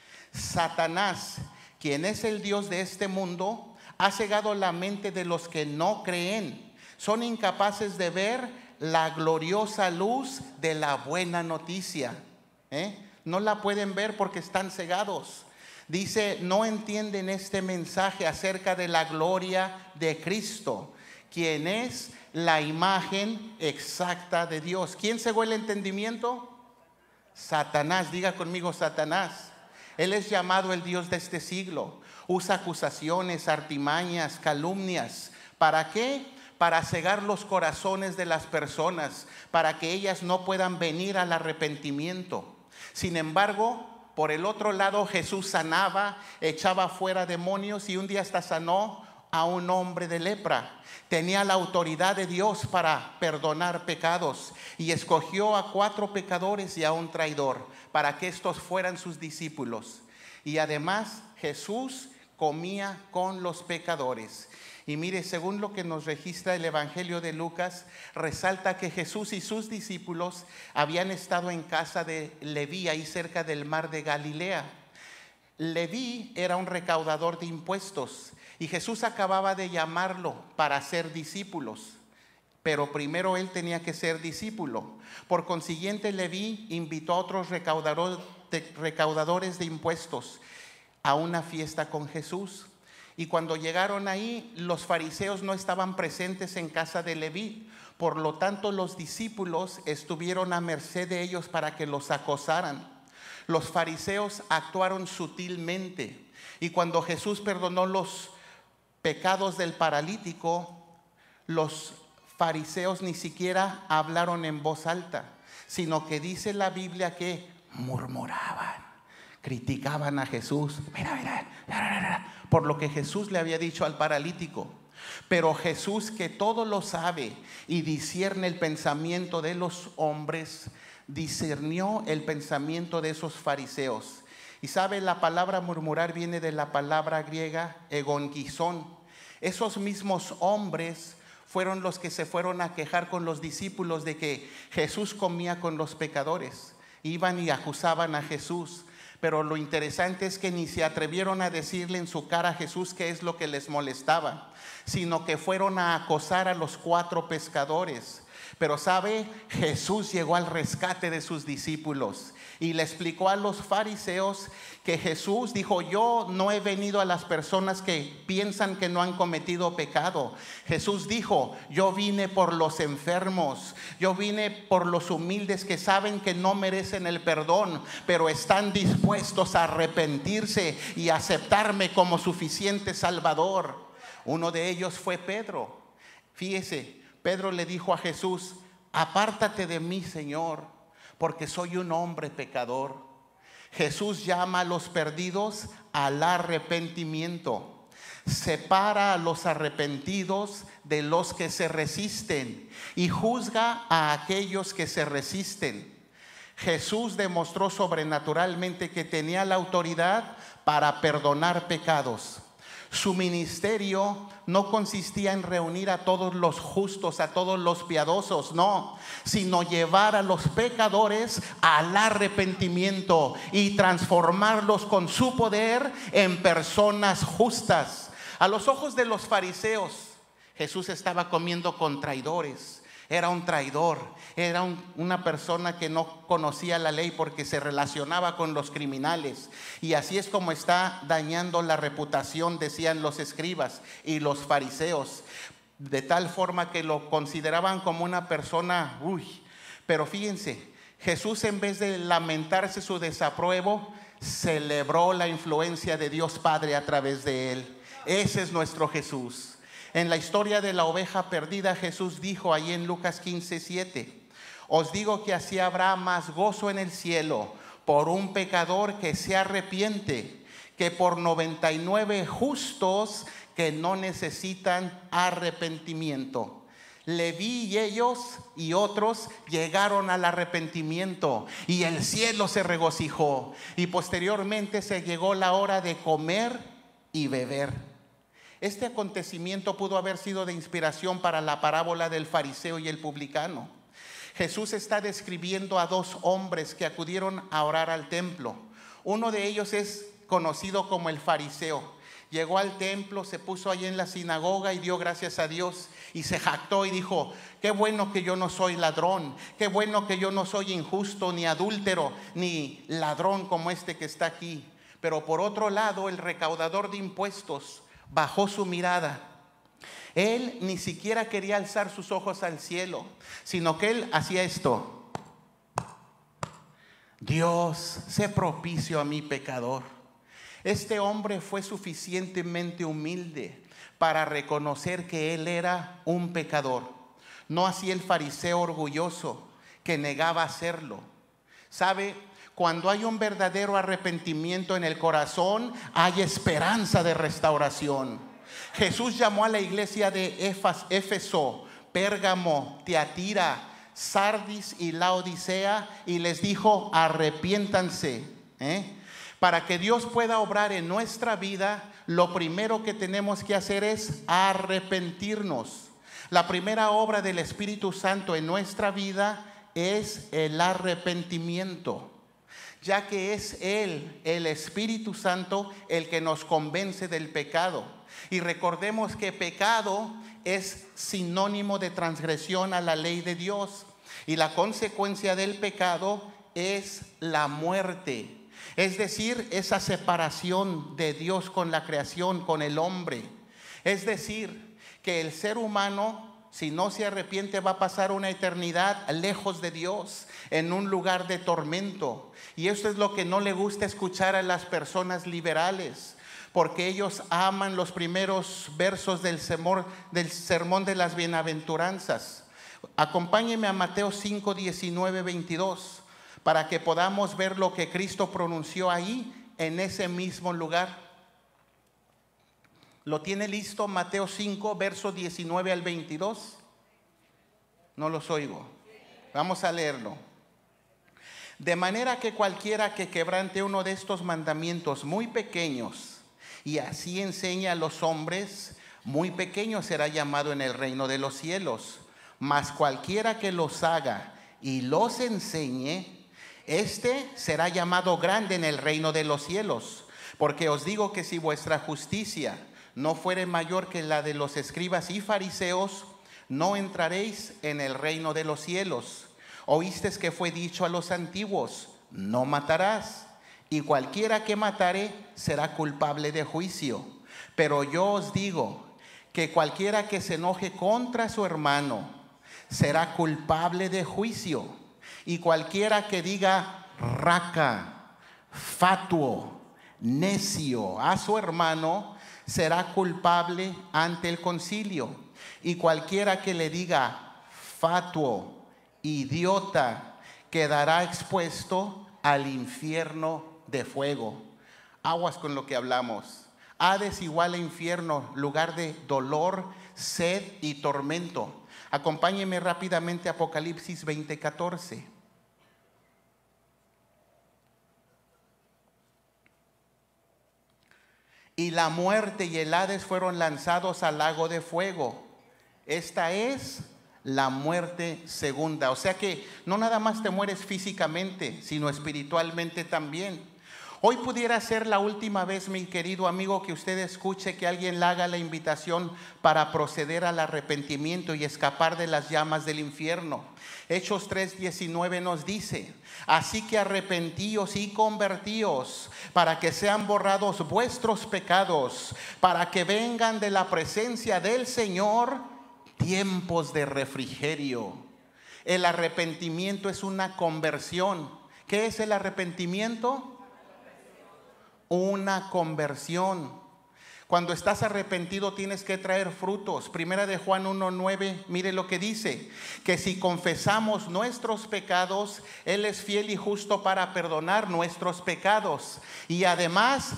Satanás, quien es el Dios de este mundo, ha cegado la mente de los que no creen. Son incapaces de ver la gloriosa luz de la buena noticia. ¿Eh? No la pueden ver porque están cegados. Dice, no entienden este mensaje acerca de la gloria de Cristo, quien es la imagen exacta de Dios. ¿Quién cegó el entendimiento? Satanás. Diga conmigo, Satanás. Él es llamado el Dios de este siglo. Usa acusaciones, artimañas, calumnias. ¿Para qué? Para cegar los corazones de las personas, para que ellas no puedan venir al arrepentimiento. Sin embargo, por el otro lado, Jesús sanaba, echaba fuera demonios y un día hasta sanó a un hombre de lepra. Tenía la autoridad de Dios para perdonar pecados y escogió a cuatro pecadores y a un traidor para que estos fueran sus discípulos. Y además Jesús comía con los pecadores. Y mire, según lo que nos registra el Evangelio de Lucas, resalta que Jesús y sus discípulos habían estado en casa de Leví, ahí cerca del mar de Galilea. Leví era un recaudador de impuestos y Jesús acababa de llamarlo para ser discípulos. Pero primero él tenía que ser discípulo. Por consiguiente, Leví invitó a otros recaudadores de impuestos a una fiesta con Jesús. Y cuando llegaron ahí, los fariseos no estaban presentes en casa de Leví. Por lo tanto, los discípulos estuvieron a merced de ellos para que los acosaran. Los fariseos actuaron sutilmente. Y cuando Jesús perdonó los pecados del paralítico, los fariseos ni siquiera hablaron en voz alta, sino que dice la Biblia que murmuraban, criticaban a Jesús, mira, mira, mira, mira, por lo que Jesús le había dicho al paralítico. Pero Jesús, que todo lo sabe y discierne el pensamiento de los hombres, discernió el pensamiento de esos fariseos. Y sabe, la palabra murmurar viene de la palabra griega egonguizón. Esos mismos hombres fueron los que se fueron a quejar con los discípulos de que Jesús comía con los pecadores. Iban y acusaban a Jesús. Pero lo interesante es que ni se atrevieron a decirle en su cara a Jesús qué es lo que les molestaba, sino que fueron a acosar a los cuatro pescadores. Pero sabe, Jesús llegó al rescate de sus discípulos y le explicó a los fariseos que Jesús dijo: yo no he venido a las personas que piensan que no han cometido pecado. Jesús dijo: yo vine por los enfermos, yo vine por los humildes que saben que no merecen el perdón, pero están dispuestos a arrepentirse y aceptarme como suficiente Salvador. Uno de ellos fue Pedro. Fíjese, Pedro le dijo a Jesús: apártate de mí, Señor, porque soy un hombre pecador. Jesús llama a los perdidos al arrepentimiento. Separa a los arrepentidos de los que se resisten y juzga a aquellos que se resisten. Jesús demostró sobrenaturalmente que tenía la autoridad para perdonar pecados. Su ministerio no consistía en reunir a todos los justos, a todos los piadosos, no, sino llevar a los pecadores al arrepentimiento y transformarlos con su poder en personas justas. A los ojos de los fariseos, Jesús estaba comiendo con traidores. Era un traidor, era un, una persona que no conocía la ley porque se relacionaba con los criminales. Y así es como está dañando la reputación, decían los escribas y los fariseos, de tal forma que lo consideraban como una persona, uy. Pero fíjense, Jesús, en vez de lamentarse su desapruebo, celebró la influencia de Dios Padre a través de él. Ese es nuestro Jesús. En la historia de la oveja perdida, Jesús dijo ahí en Lucas quince, siete: os digo que así habrá más gozo en el cielo por un pecador que se arrepiente que por noventa y nueve justos que no necesitan arrepentimiento. Leví y ellos y otros llegaron al arrepentimiento y el cielo se regocijó, y posteriormente se llegó la hora de comer y beber. Este acontecimiento pudo haber sido de inspiración para la parábola del fariseo y el publicano. Jesús está describiendo a dos hombres que acudieron a orar al templo. Uno de ellos es conocido como el fariseo. Llegó al templo, se puso allí en la sinagoga y dio gracias a Dios y se jactó y dijo: qué bueno que yo no soy ladrón, qué bueno que yo no soy injusto, ni adúltero, ni ladrón como este que está aquí. Pero por otro lado, el recaudador de impuestos bajó su mirada. Él ni siquiera quería alzar sus ojos al cielo, sino que él hacía esto: Dios, sé propicio a mi pecador. Este hombre fue suficientemente humilde para reconocer que él era un pecador. No así el fariseo orgulloso que negaba hacerlo. ¿Sabe? Cuando hay un verdadero arrepentimiento en el corazón, hay esperanza de restauración. Jesús llamó a la iglesia de Éfeso, Pérgamo, Tiatira, Sardis y Laodicea y les dijo: arrepiéntanse. ¿eh? Para que Dios pueda obrar en nuestra vida, lo primero que tenemos que hacer es arrepentirnos. La primera obra del Espíritu Santo en nuestra vida es el arrepentimiento, ya que es Él, el Espíritu Santo, el que nos convence del pecado. Y recordemos que pecado es sinónimo de transgresión a la ley de Dios. Y la consecuencia del pecado es la muerte. Es decir, esa separación de Dios con la creación, con el hombre. Es decir, que el ser humano, si no se arrepiente, va a pasar una eternidad lejos de Dios, en un lugar de tormento. Y esto es lo que no le gusta escuchar a las personas liberales, porque ellos aman los primeros versos del sermón, del sermón de las bienaventuranzas. Acompáñenme a Mateo cinco, diecinueve, veintidós, para que podamos ver lo que Cristo pronunció ahí, en ese mismo lugar. ¿Lo tiene listo? Mateo cinco, versos diecinueve al veintidós. No los oigo. Vamos a leerlo. De manera que cualquiera que quebrante uno de estos mandamientos muy pequeños y así enseña a los hombres, muy pequeño será llamado en el reino de los cielos. Mas cualquiera que los haga y los enseñe, este será llamado grande en el reino de los cielos. Porque os digo que si vuestra justicia no fuere mayor que la de los escribas y fariseos, no entraréis en el reino de los cielos. Oísteis que fue dicho a los antiguos: no matarás, y cualquiera que matare será culpable de juicio. Pero yo os digo que cualquiera que se enoje contra su hermano será culpable de juicio. Y cualquiera que diga raca, fatuo, necio a su hermano será culpable ante el concilio. Y cualquiera que le diga fatuo, idiota, quedará expuesto al infierno de fuego. Aguas con lo que hablamos. Hades igual a infierno, lugar de dolor, sed y tormento. Acompáñeme rápidamente a Apocalipsis veinte, catorce. Y la muerte y el Hades fueron lanzados al lago de fuego. Esta es la muerte segunda. O sea que no nada más te mueres físicamente, sino espiritualmente también. Hoy pudiera ser la última vez, mi querido amigo, que usted escuche que alguien le haga la invitación para proceder al arrepentimiento y escapar de las llamas del infierno. Hechos tres, diecinueve nos dice: así que arrepentíos y convertíos para que sean borrados vuestros pecados, para que vengan de la presencia del Señor tiempos de refrigerio. El arrepentimiento es una conversión. ¿Qué es el arrepentimiento? Una conversión. Cuando estás arrepentido tienes que traer frutos. Primera de Juan uno, nueve, mire lo que dice: que si confesamos nuestros pecados, Él es fiel y justo para perdonar nuestros pecados y además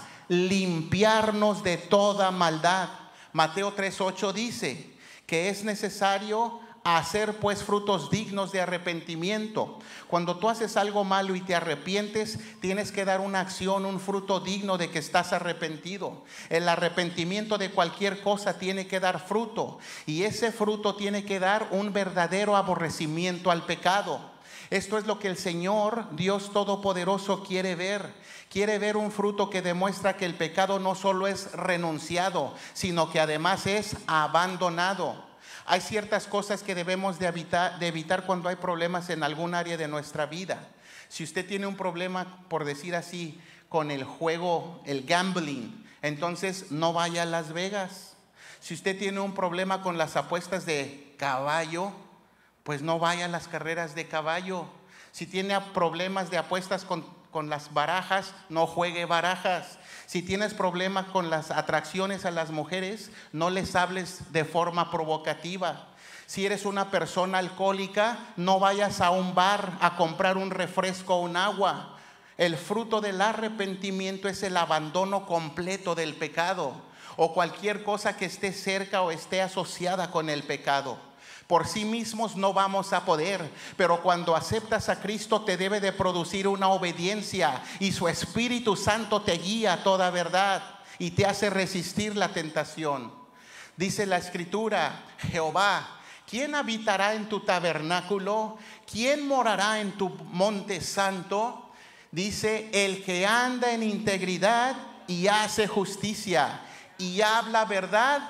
limpiarnos de toda maldad. Mateo tres, ocho dice que es necesario hacer pues frutos dignos de arrepentimiento. Cuando tú haces algo malo y te arrepientes, tienes que dar una acción, un fruto digno de que estás arrepentido. El arrepentimiento de cualquier cosa tiene que dar fruto, y ese fruto tiene que dar un verdadero aborrecimiento al pecado. Esto es lo que el Señor Dios Todopoderoso quiere ver. Quiere ver un fruto que demuestra que el pecado no solo es renunciado, sino que además es abandonado. Hay ciertas cosas que debemos de evitar, de evitar cuando hay problemas en algún área de nuestra vida. Si usted tiene un problema, por decir así, con el juego, el gambling, entonces no vaya a Las Vegas. Si usted tiene un problema con las apuestas de caballo, pues no vaya a las carreras de caballo. Si tiene problemas de apuestas con, con las barajas, no juegue barajas. Si tienes problemas con las atracciones a las mujeres, no les hables de forma provocativa. Si eres una persona alcohólica, no vayas a un bar a comprar un refresco o un agua. El fruto del arrepentimiento es el abandono completo del pecado o cualquier cosa que esté cerca o esté asociada con el pecado. Por sí mismos no vamos a poder, pero cuando aceptas a Cristo te debe de producir una obediencia, y su Espíritu Santo te guía a toda verdad y te hace resistir la tentación. Dice la Escritura: Jehová, ¿quién habitará en tu tabernáculo? ¿Quién morará en tu monte santo? Dice: el que anda en integridad y hace justicia y habla verdad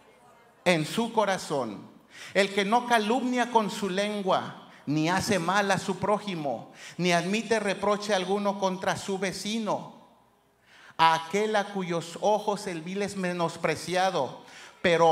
en su corazón. El que no calumnia con su lengua, ni hace mal a su prójimo, ni admite reproche alguno contra su vecino. Aquel a cuyos ojos el vil es menospreciado, pero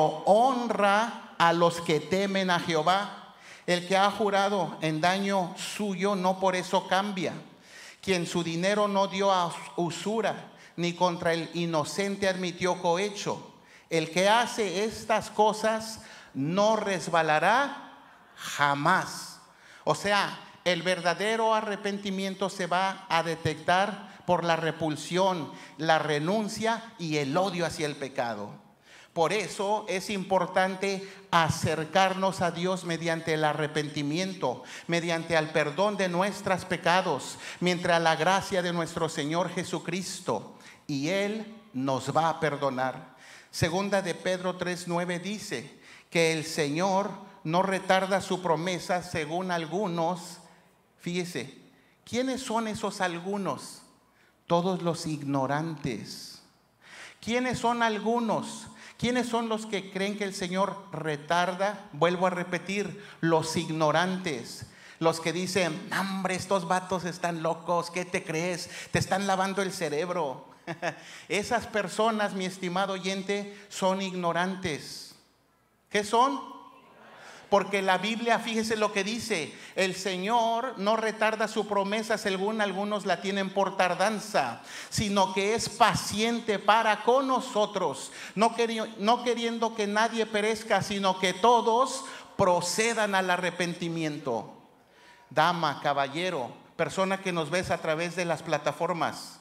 honra a los que temen a Jehová. El que ha jurado en daño suyo, no por eso cambia. Quien su dinero no dio a usura, ni contra el inocente admitió cohecho. El que hace estas cosas no resbalará jamás. O sea, el verdadero arrepentimiento se va a detectar por la repulsión, la renuncia y el odio hacia el pecado. Por eso es importante acercarnos a Dios mediante el arrepentimiento, mediante el perdón de nuestros pecados, mientras la gracia de nuestro Señor Jesucristo, y Él nos va a perdonar. Segunda de Pedro tres nueve dice que el Señor no retarda su promesa, según algunos. Fíjese, ¿quiénes son esos algunos? Todos los ignorantes. ¿Quiénes son algunos? ¿Quiénes son los que creen que el Señor retarda? Vuelvo a repetir, los ignorantes. Los que dicen, hombre, estos vatos están locos, ¿qué te crees? Te están lavando el cerebro. Esas personas, mi estimado oyente, son ignorantes. ¿Qué son? Porque la Biblia, fíjese lo que dice, el Señor no retarda su promesa según algunos la tienen por tardanza, sino que es paciente para con nosotros, no, queri- no queriendo que nadie perezca, sino que todos procedan al arrepentimiento. Dama, caballero, persona que nos ves a través de las plataformas,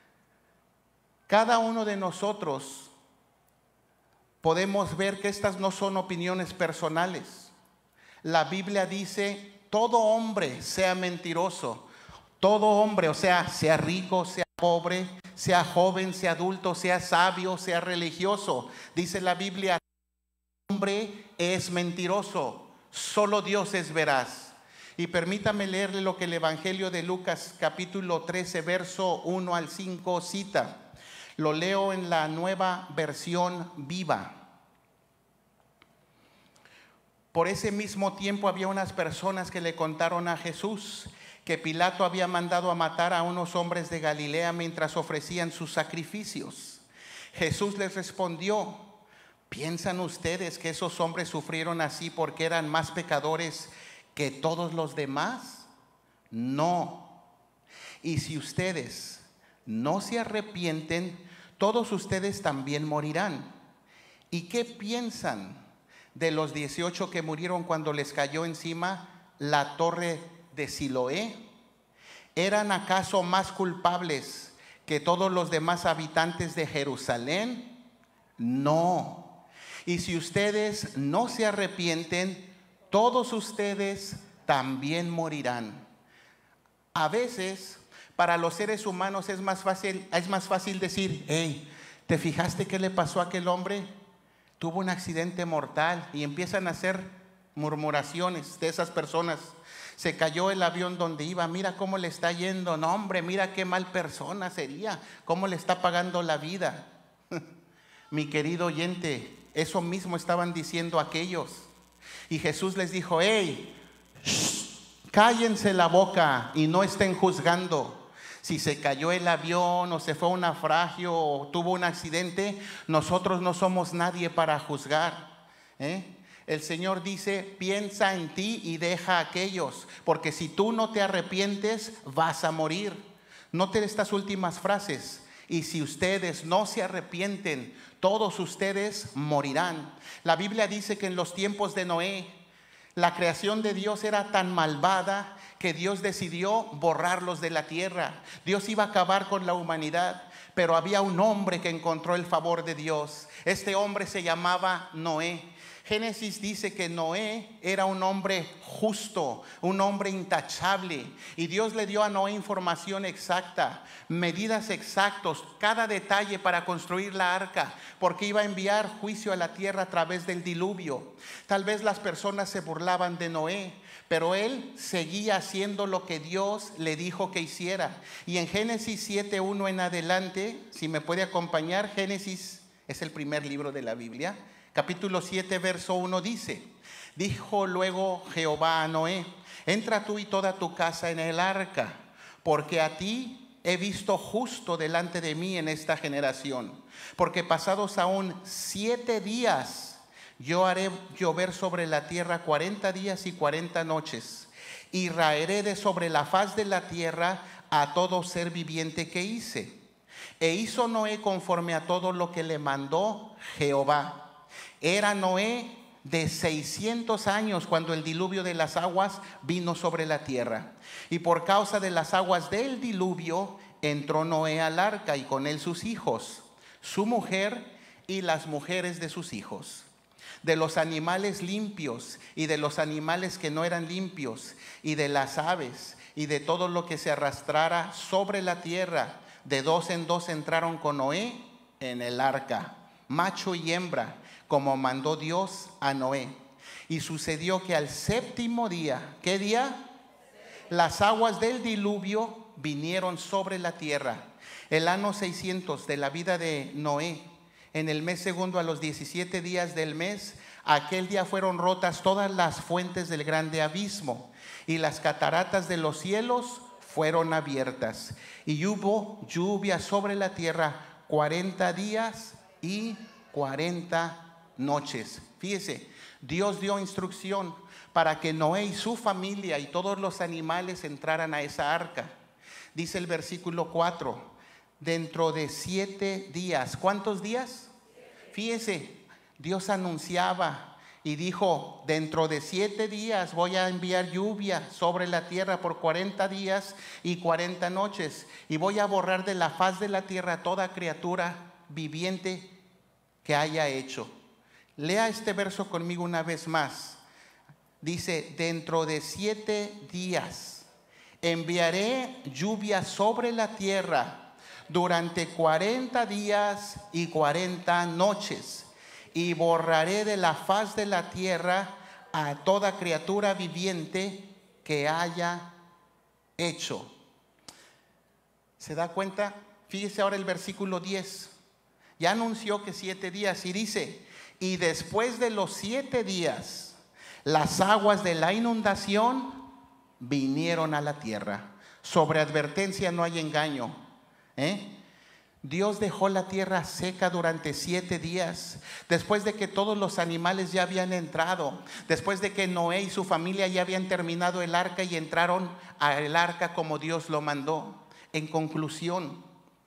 cada uno de nosotros podemos ver que estas no son opiniones personales. La Biblia dice, todo hombre sea mentiroso, todo hombre, o sea, sea rico, sea pobre, sea joven, sea adulto, sea sabio, sea religioso. Dice la Biblia, todo hombre es mentiroso, solo Dios es veraz. Y permítame leerle lo que el Evangelio de Lucas capítulo trece, verso uno al cinco cita. Lo leo en la Nueva Versión Viva. Por ese mismo tiempo había unas personas que le contaron a Jesús que Pilato había mandado a matar a unos hombres de Galilea mientras ofrecían sus sacrificios. Jesús les respondió, ¿piensan ustedes que esos hombres sufrieron así porque eran más pecadores que todos los demás? No. Y si ustedes no se arrepienten, todos ustedes también morirán. ¿Y qué piensan de los dieciocho que murieron cuando les cayó encima la torre de Siloé? ¿Eran acaso más culpables que todos los demás habitantes de Jerusalén? No. Y si ustedes no se arrepienten, todos ustedes también morirán. A veces, para los seres humanos es más fácil, es más fácil decir, hey, ¿te fijaste qué le pasó a aquel hombre? Tuvo un accidente mortal, y empiezan a hacer murmuraciones de esas personas. Se cayó el avión donde iba, mira cómo le está yendo. No, hombre, mira qué mal persona sería, cómo le está pagando la vida. Mi querido oyente, eso mismo estaban diciendo aquellos. Y Jesús les dijo, hey, shh, cállense la boca y no estén juzgando. Si se cayó el avión o se fue a un naufragio o tuvo un accidente, nosotros no somos nadie para juzgar, ¿eh? El Señor dice, piensa en ti y deja a aquellos, porque si tú no te arrepientes, vas a morir. Note estas últimas frases. Y si ustedes no se arrepienten, todos ustedes morirán. La Biblia dice que en los tiempos de Noé, la creación de Dios era tan malvada que Dios decidió borrarlos de la tierra. Dios iba a acabar con la humanidad, pero había un hombre que encontró el favor de Dios. Este hombre se llamaba Noé. Génesis dice que Noé era un hombre justo, un hombre intachable, y Dios le dio a Noé información exacta, medidas exactos, cada detalle para construir la arca, porque iba a enviar juicio a la tierra a través del diluvio. Tal vez las personas se burlaban de Noé, pero él seguía haciendo lo que Dios le dijo que hiciera. Y en Génesis siete uno en adelante, si me puede acompañar, Génesis es el primer libro de la Biblia. Capítulo siete, verso uno dice, dijo luego Jehová a Noé, entra tú y toda tu casa en el arca, porque a ti he visto justo delante de mí en esta generación. Porque pasados aún siete días, yo haré llover sobre la tierra cuarenta días y cuarenta noches, y raeré de sobre la faz de la tierra a todo ser viviente que hice. E hizo Noé conforme a todo lo que le mandó Jehová. Era Noé de seiscientos años cuando el diluvio de las aguas vino sobre la tierra. Y por causa de las aguas del diluvio entró Noé al arca, y con él sus hijos, su mujer y las mujeres de sus hijos. De los animales limpios y de los animales que no eran limpios, y de las aves y de todo lo que se arrastrara sobre la tierra, de dos en dos entraron con Noé en el arca, macho y hembra, como mandó Dios a Noé. Y sucedió que al séptimo día, ¿qué día? Las aguas del diluvio vinieron sobre la tierra. El año seiscientos de la vida de Noé, en el mes segundo, a los diecisiete días del mes, aquel día fueron rotas todas las fuentes del grande abismo, y las cataratas de los cielos fueron abiertas, y hubo lluvia sobre la tierra cuarenta días y cuarenta noches. Fíjese, Dios dio instrucción para que Noé y su familia y todos los animales entraran a esa arca. Dice el versículo cuatro, dentro de siete días. ¿Cuántos días? Fíjese, Dios anunciaba y dijo, dentro de siete días voy a enviar lluvia sobre la tierra por cuarenta días y cuarenta noches, y voy a borrar de la faz de la tierra toda criatura viviente que haya hecho. Lea este verso conmigo una vez más. Dice, dentro de siete días enviaré lluvia sobre la tierra durante cuarenta días y cuarenta noches, y borraré de la faz de la tierra a toda criatura viviente que haya hecho. ¿Se da cuenta? Fíjese ahora el versículo diez. Ya anunció que siete días, y dice, y después de los siete días, las aguas de la inundación vinieron a la tierra. Sobre advertencia no hay engaño. ¿Eh? Dios dejó la tierra seca durante siete días, después de que todos los animales ya habían entrado, después de que Noé y su familia ya habían terminado el arca y entraron al arca como Dios lo mandó. En conclusión,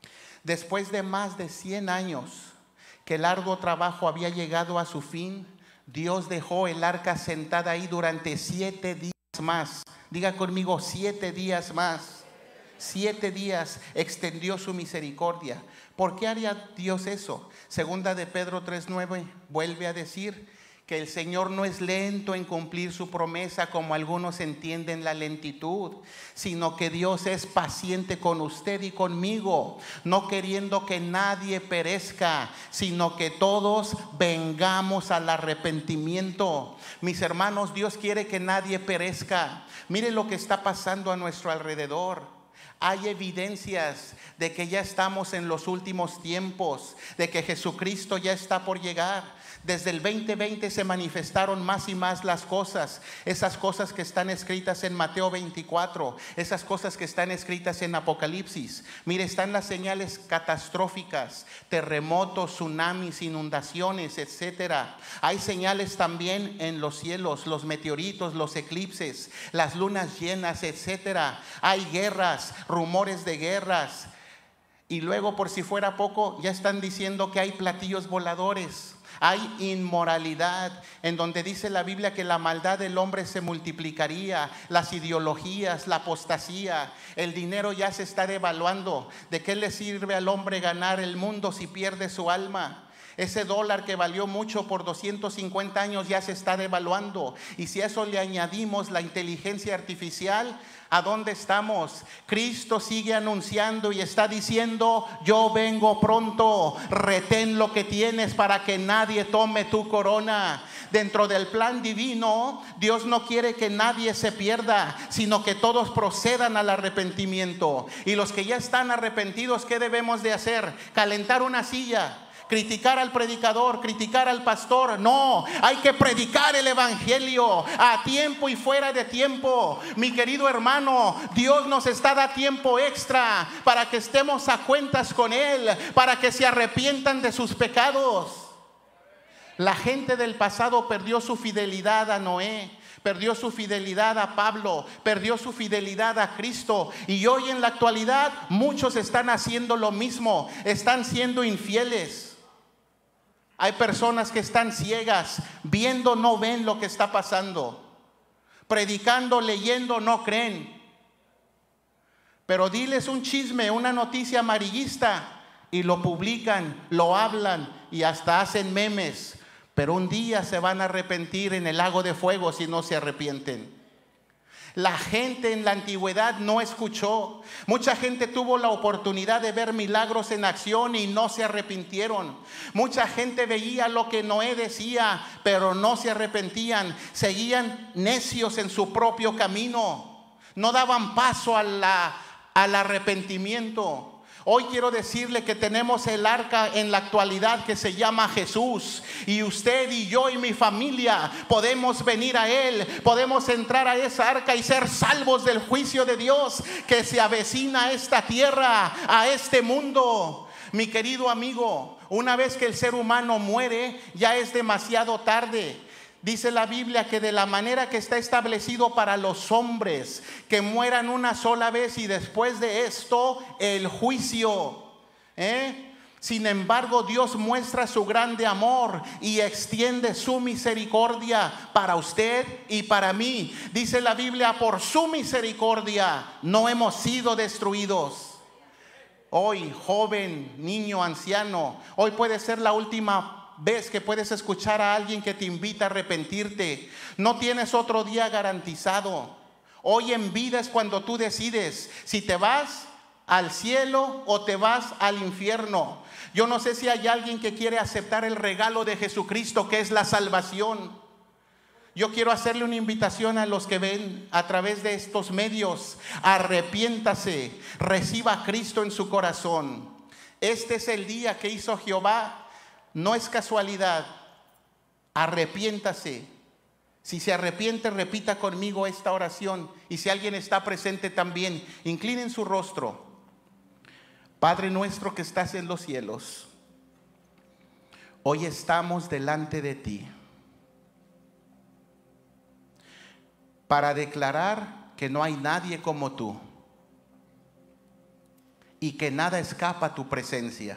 después de más de cien años que el arduo trabajo había llegado a su fin, Dios dejó el arca sentada ahí durante siete días más. Diga conmigo, siete días más. Siete días extendió su misericordia. ¿Por qué haría Dios eso? Segunda de Pedro tres nueve vuelve a decir que el Señor no es lento en cumplir su promesa, como algunos entienden la lentitud, sino que Dios es paciente con usted y conmigo, no queriendo que nadie perezca, sino que todos vengamos al arrepentimiento. Mis hermanos, Dios quiere que nadie perezca. Mire lo que está pasando a nuestro alrededor. Hay evidencias de que ya estamos en los últimos tiempos, de que Jesucristo ya está por llegar. Desde el veinte veinte se manifestaron más y más las cosas, esas cosas que están escritas en Mateo veinticuatro, esas cosas que están escritas en Apocalipsis. Mire, están las señales catastróficas, terremotos, tsunamis, inundaciones, etcétera. Hay señales también en los cielos, los meteoritos, los eclipses, las lunas llenas, etcétera. Hay guerras, rumores de guerras. Y luego, por si fuera poco, ya están diciendo que hay platillos voladores. Hay inmoralidad, en donde dice la Biblia que la maldad del hombre se multiplicaría, las ideologías, la apostasía, el dinero ya se está devaluando. ¿De qué le sirve al hombre ganar el mundo si pierde su alma? Ese dólar que valió mucho por doscientos cincuenta años ya se está devaluando. Y si a eso le añadimos la inteligencia artificial, ¿a dónde estamos? Cristo sigue anunciando y está diciendo: yo vengo pronto, retén lo que tienes para que nadie tome tu corona. Dentro del plan divino, Dios no quiere que nadie se pierda, sino que todos procedan al arrepentimiento. Y los que ya están arrepentidos, ¿qué debemos de hacer? ¿Calentar una silla? ¿Criticar al predicador? ¿Criticar al pastor? No, hay que predicar el evangelio a tiempo y fuera de tiempo. Mi querido hermano, Dios nos está dando tiempo extra para que estemos a cuentas con Él, para que se arrepientan de sus pecados. La gente del pasado perdió su fidelidad a Noé, perdió su fidelidad a Pablo, perdió su fidelidad a Cristo, y hoy en la actualidad muchos están haciendo lo mismo, están siendo infieles. Hay personas que están ciegas, viendo no ven lo que está pasando, predicando, leyendo no creen. Pero diles un chisme, una noticia amarillista y lo publican, lo hablan y hasta hacen memes. Pero un día se van a arrepentir en el lago de fuego si no se arrepienten. La gente en la antigüedad no escuchó. Mucha gente tuvo la oportunidad de ver milagros en acción y no se arrepintieron. Mucha gente veía lo que Noé decía, pero no se arrepentían. Seguían necios en su propio camino. No daban paso a la, al arrepentimiento. Hoy quiero decirle que tenemos el arca en la actualidad que se llama Jesús, y usted y yo y mi familia podemos venir a Él, podemos entrar a esa arca y ser salvos del juicio de Dios que se avecina a esta tierra, a este mundo. Mi querido amigo, una vez que el ser humano muere, ya es demasiado tarde. Dice la Biblia que de la manera que está establecido para los hombres, que mueran una sola vez y después de esto el juicio. ¿Eh? Sin embargo, Dios muestra su grande amor y extiende su misericordia para usted y para mí. Dice la Biblia, por su misericordia no hemos sido destruidos. Hoy, joven, niño, anciano, hoy puede ser la última ves que puedes escuchar a alguien que te invita a arrepentirte. No tienes otro día garantizado. Hoy en vida es cuando tú decides si te vas al cielo o te vas al infierno. Yo no sé si hay alguien que quiere aceptar el regalo de Jesucristo, que es la salvación. Yo quiero hacerle una invitación a los que ven a través de estos medios. Arrepiéntase, reciba a Cristo en su corazón. Este es el día que hizo Jehová. No es casualidad. Arrepiéntase. Si se arrepiente, repita conmigo esta oración. Y si alguien está presente también, inclinen su rostro. Padre nuestro que estás en los cielos, hoy estamos delante de ti para declarar que no hay nadie como tú y que nada escapa a tu presencia.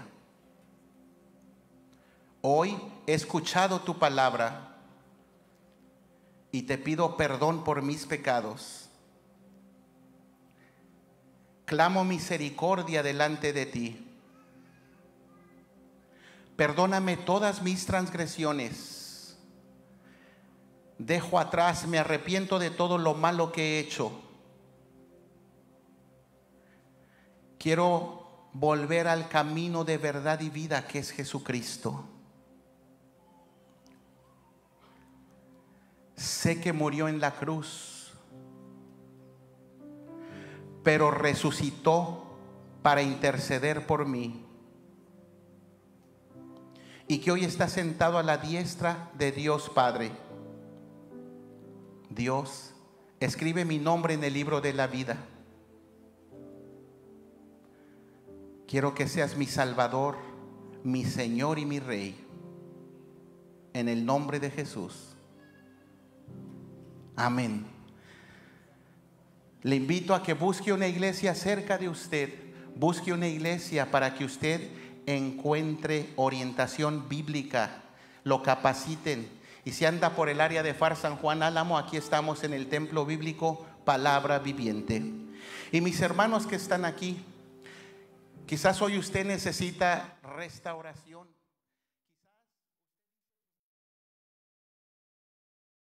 Hoy he escuchado tu palabra y te pido perdón por mis pecados. Clamo misericordia delante de ti. Perdóname todas mis transgresiones. Dejo atrás, me arrepiento de todo lo malo que he hecho. Quiero volver al camino de verdad y vida que es Jesucristo. Sé que murió en la cruz, pero resucitó para interceder por mí, y que hoy está sentado a la diestra de Dios Padre. Dios, escribe mi nombre en el libro de la vida. Quiero que seas mi Salvador, mi Señor y mi Rey, en el nombre de Jesús. Amén. Le invito a que busque una iglesia cerca de usted. Busque una iglesia para que usted encuentre orientación bíblica, lo capaciten. Y si anda por el área de Far San Juan Álamo, aquí estamos en el templo bíblico Palabra Viviente. Y mis hermanos que están aquí, quizás hoy usted necesita restauración.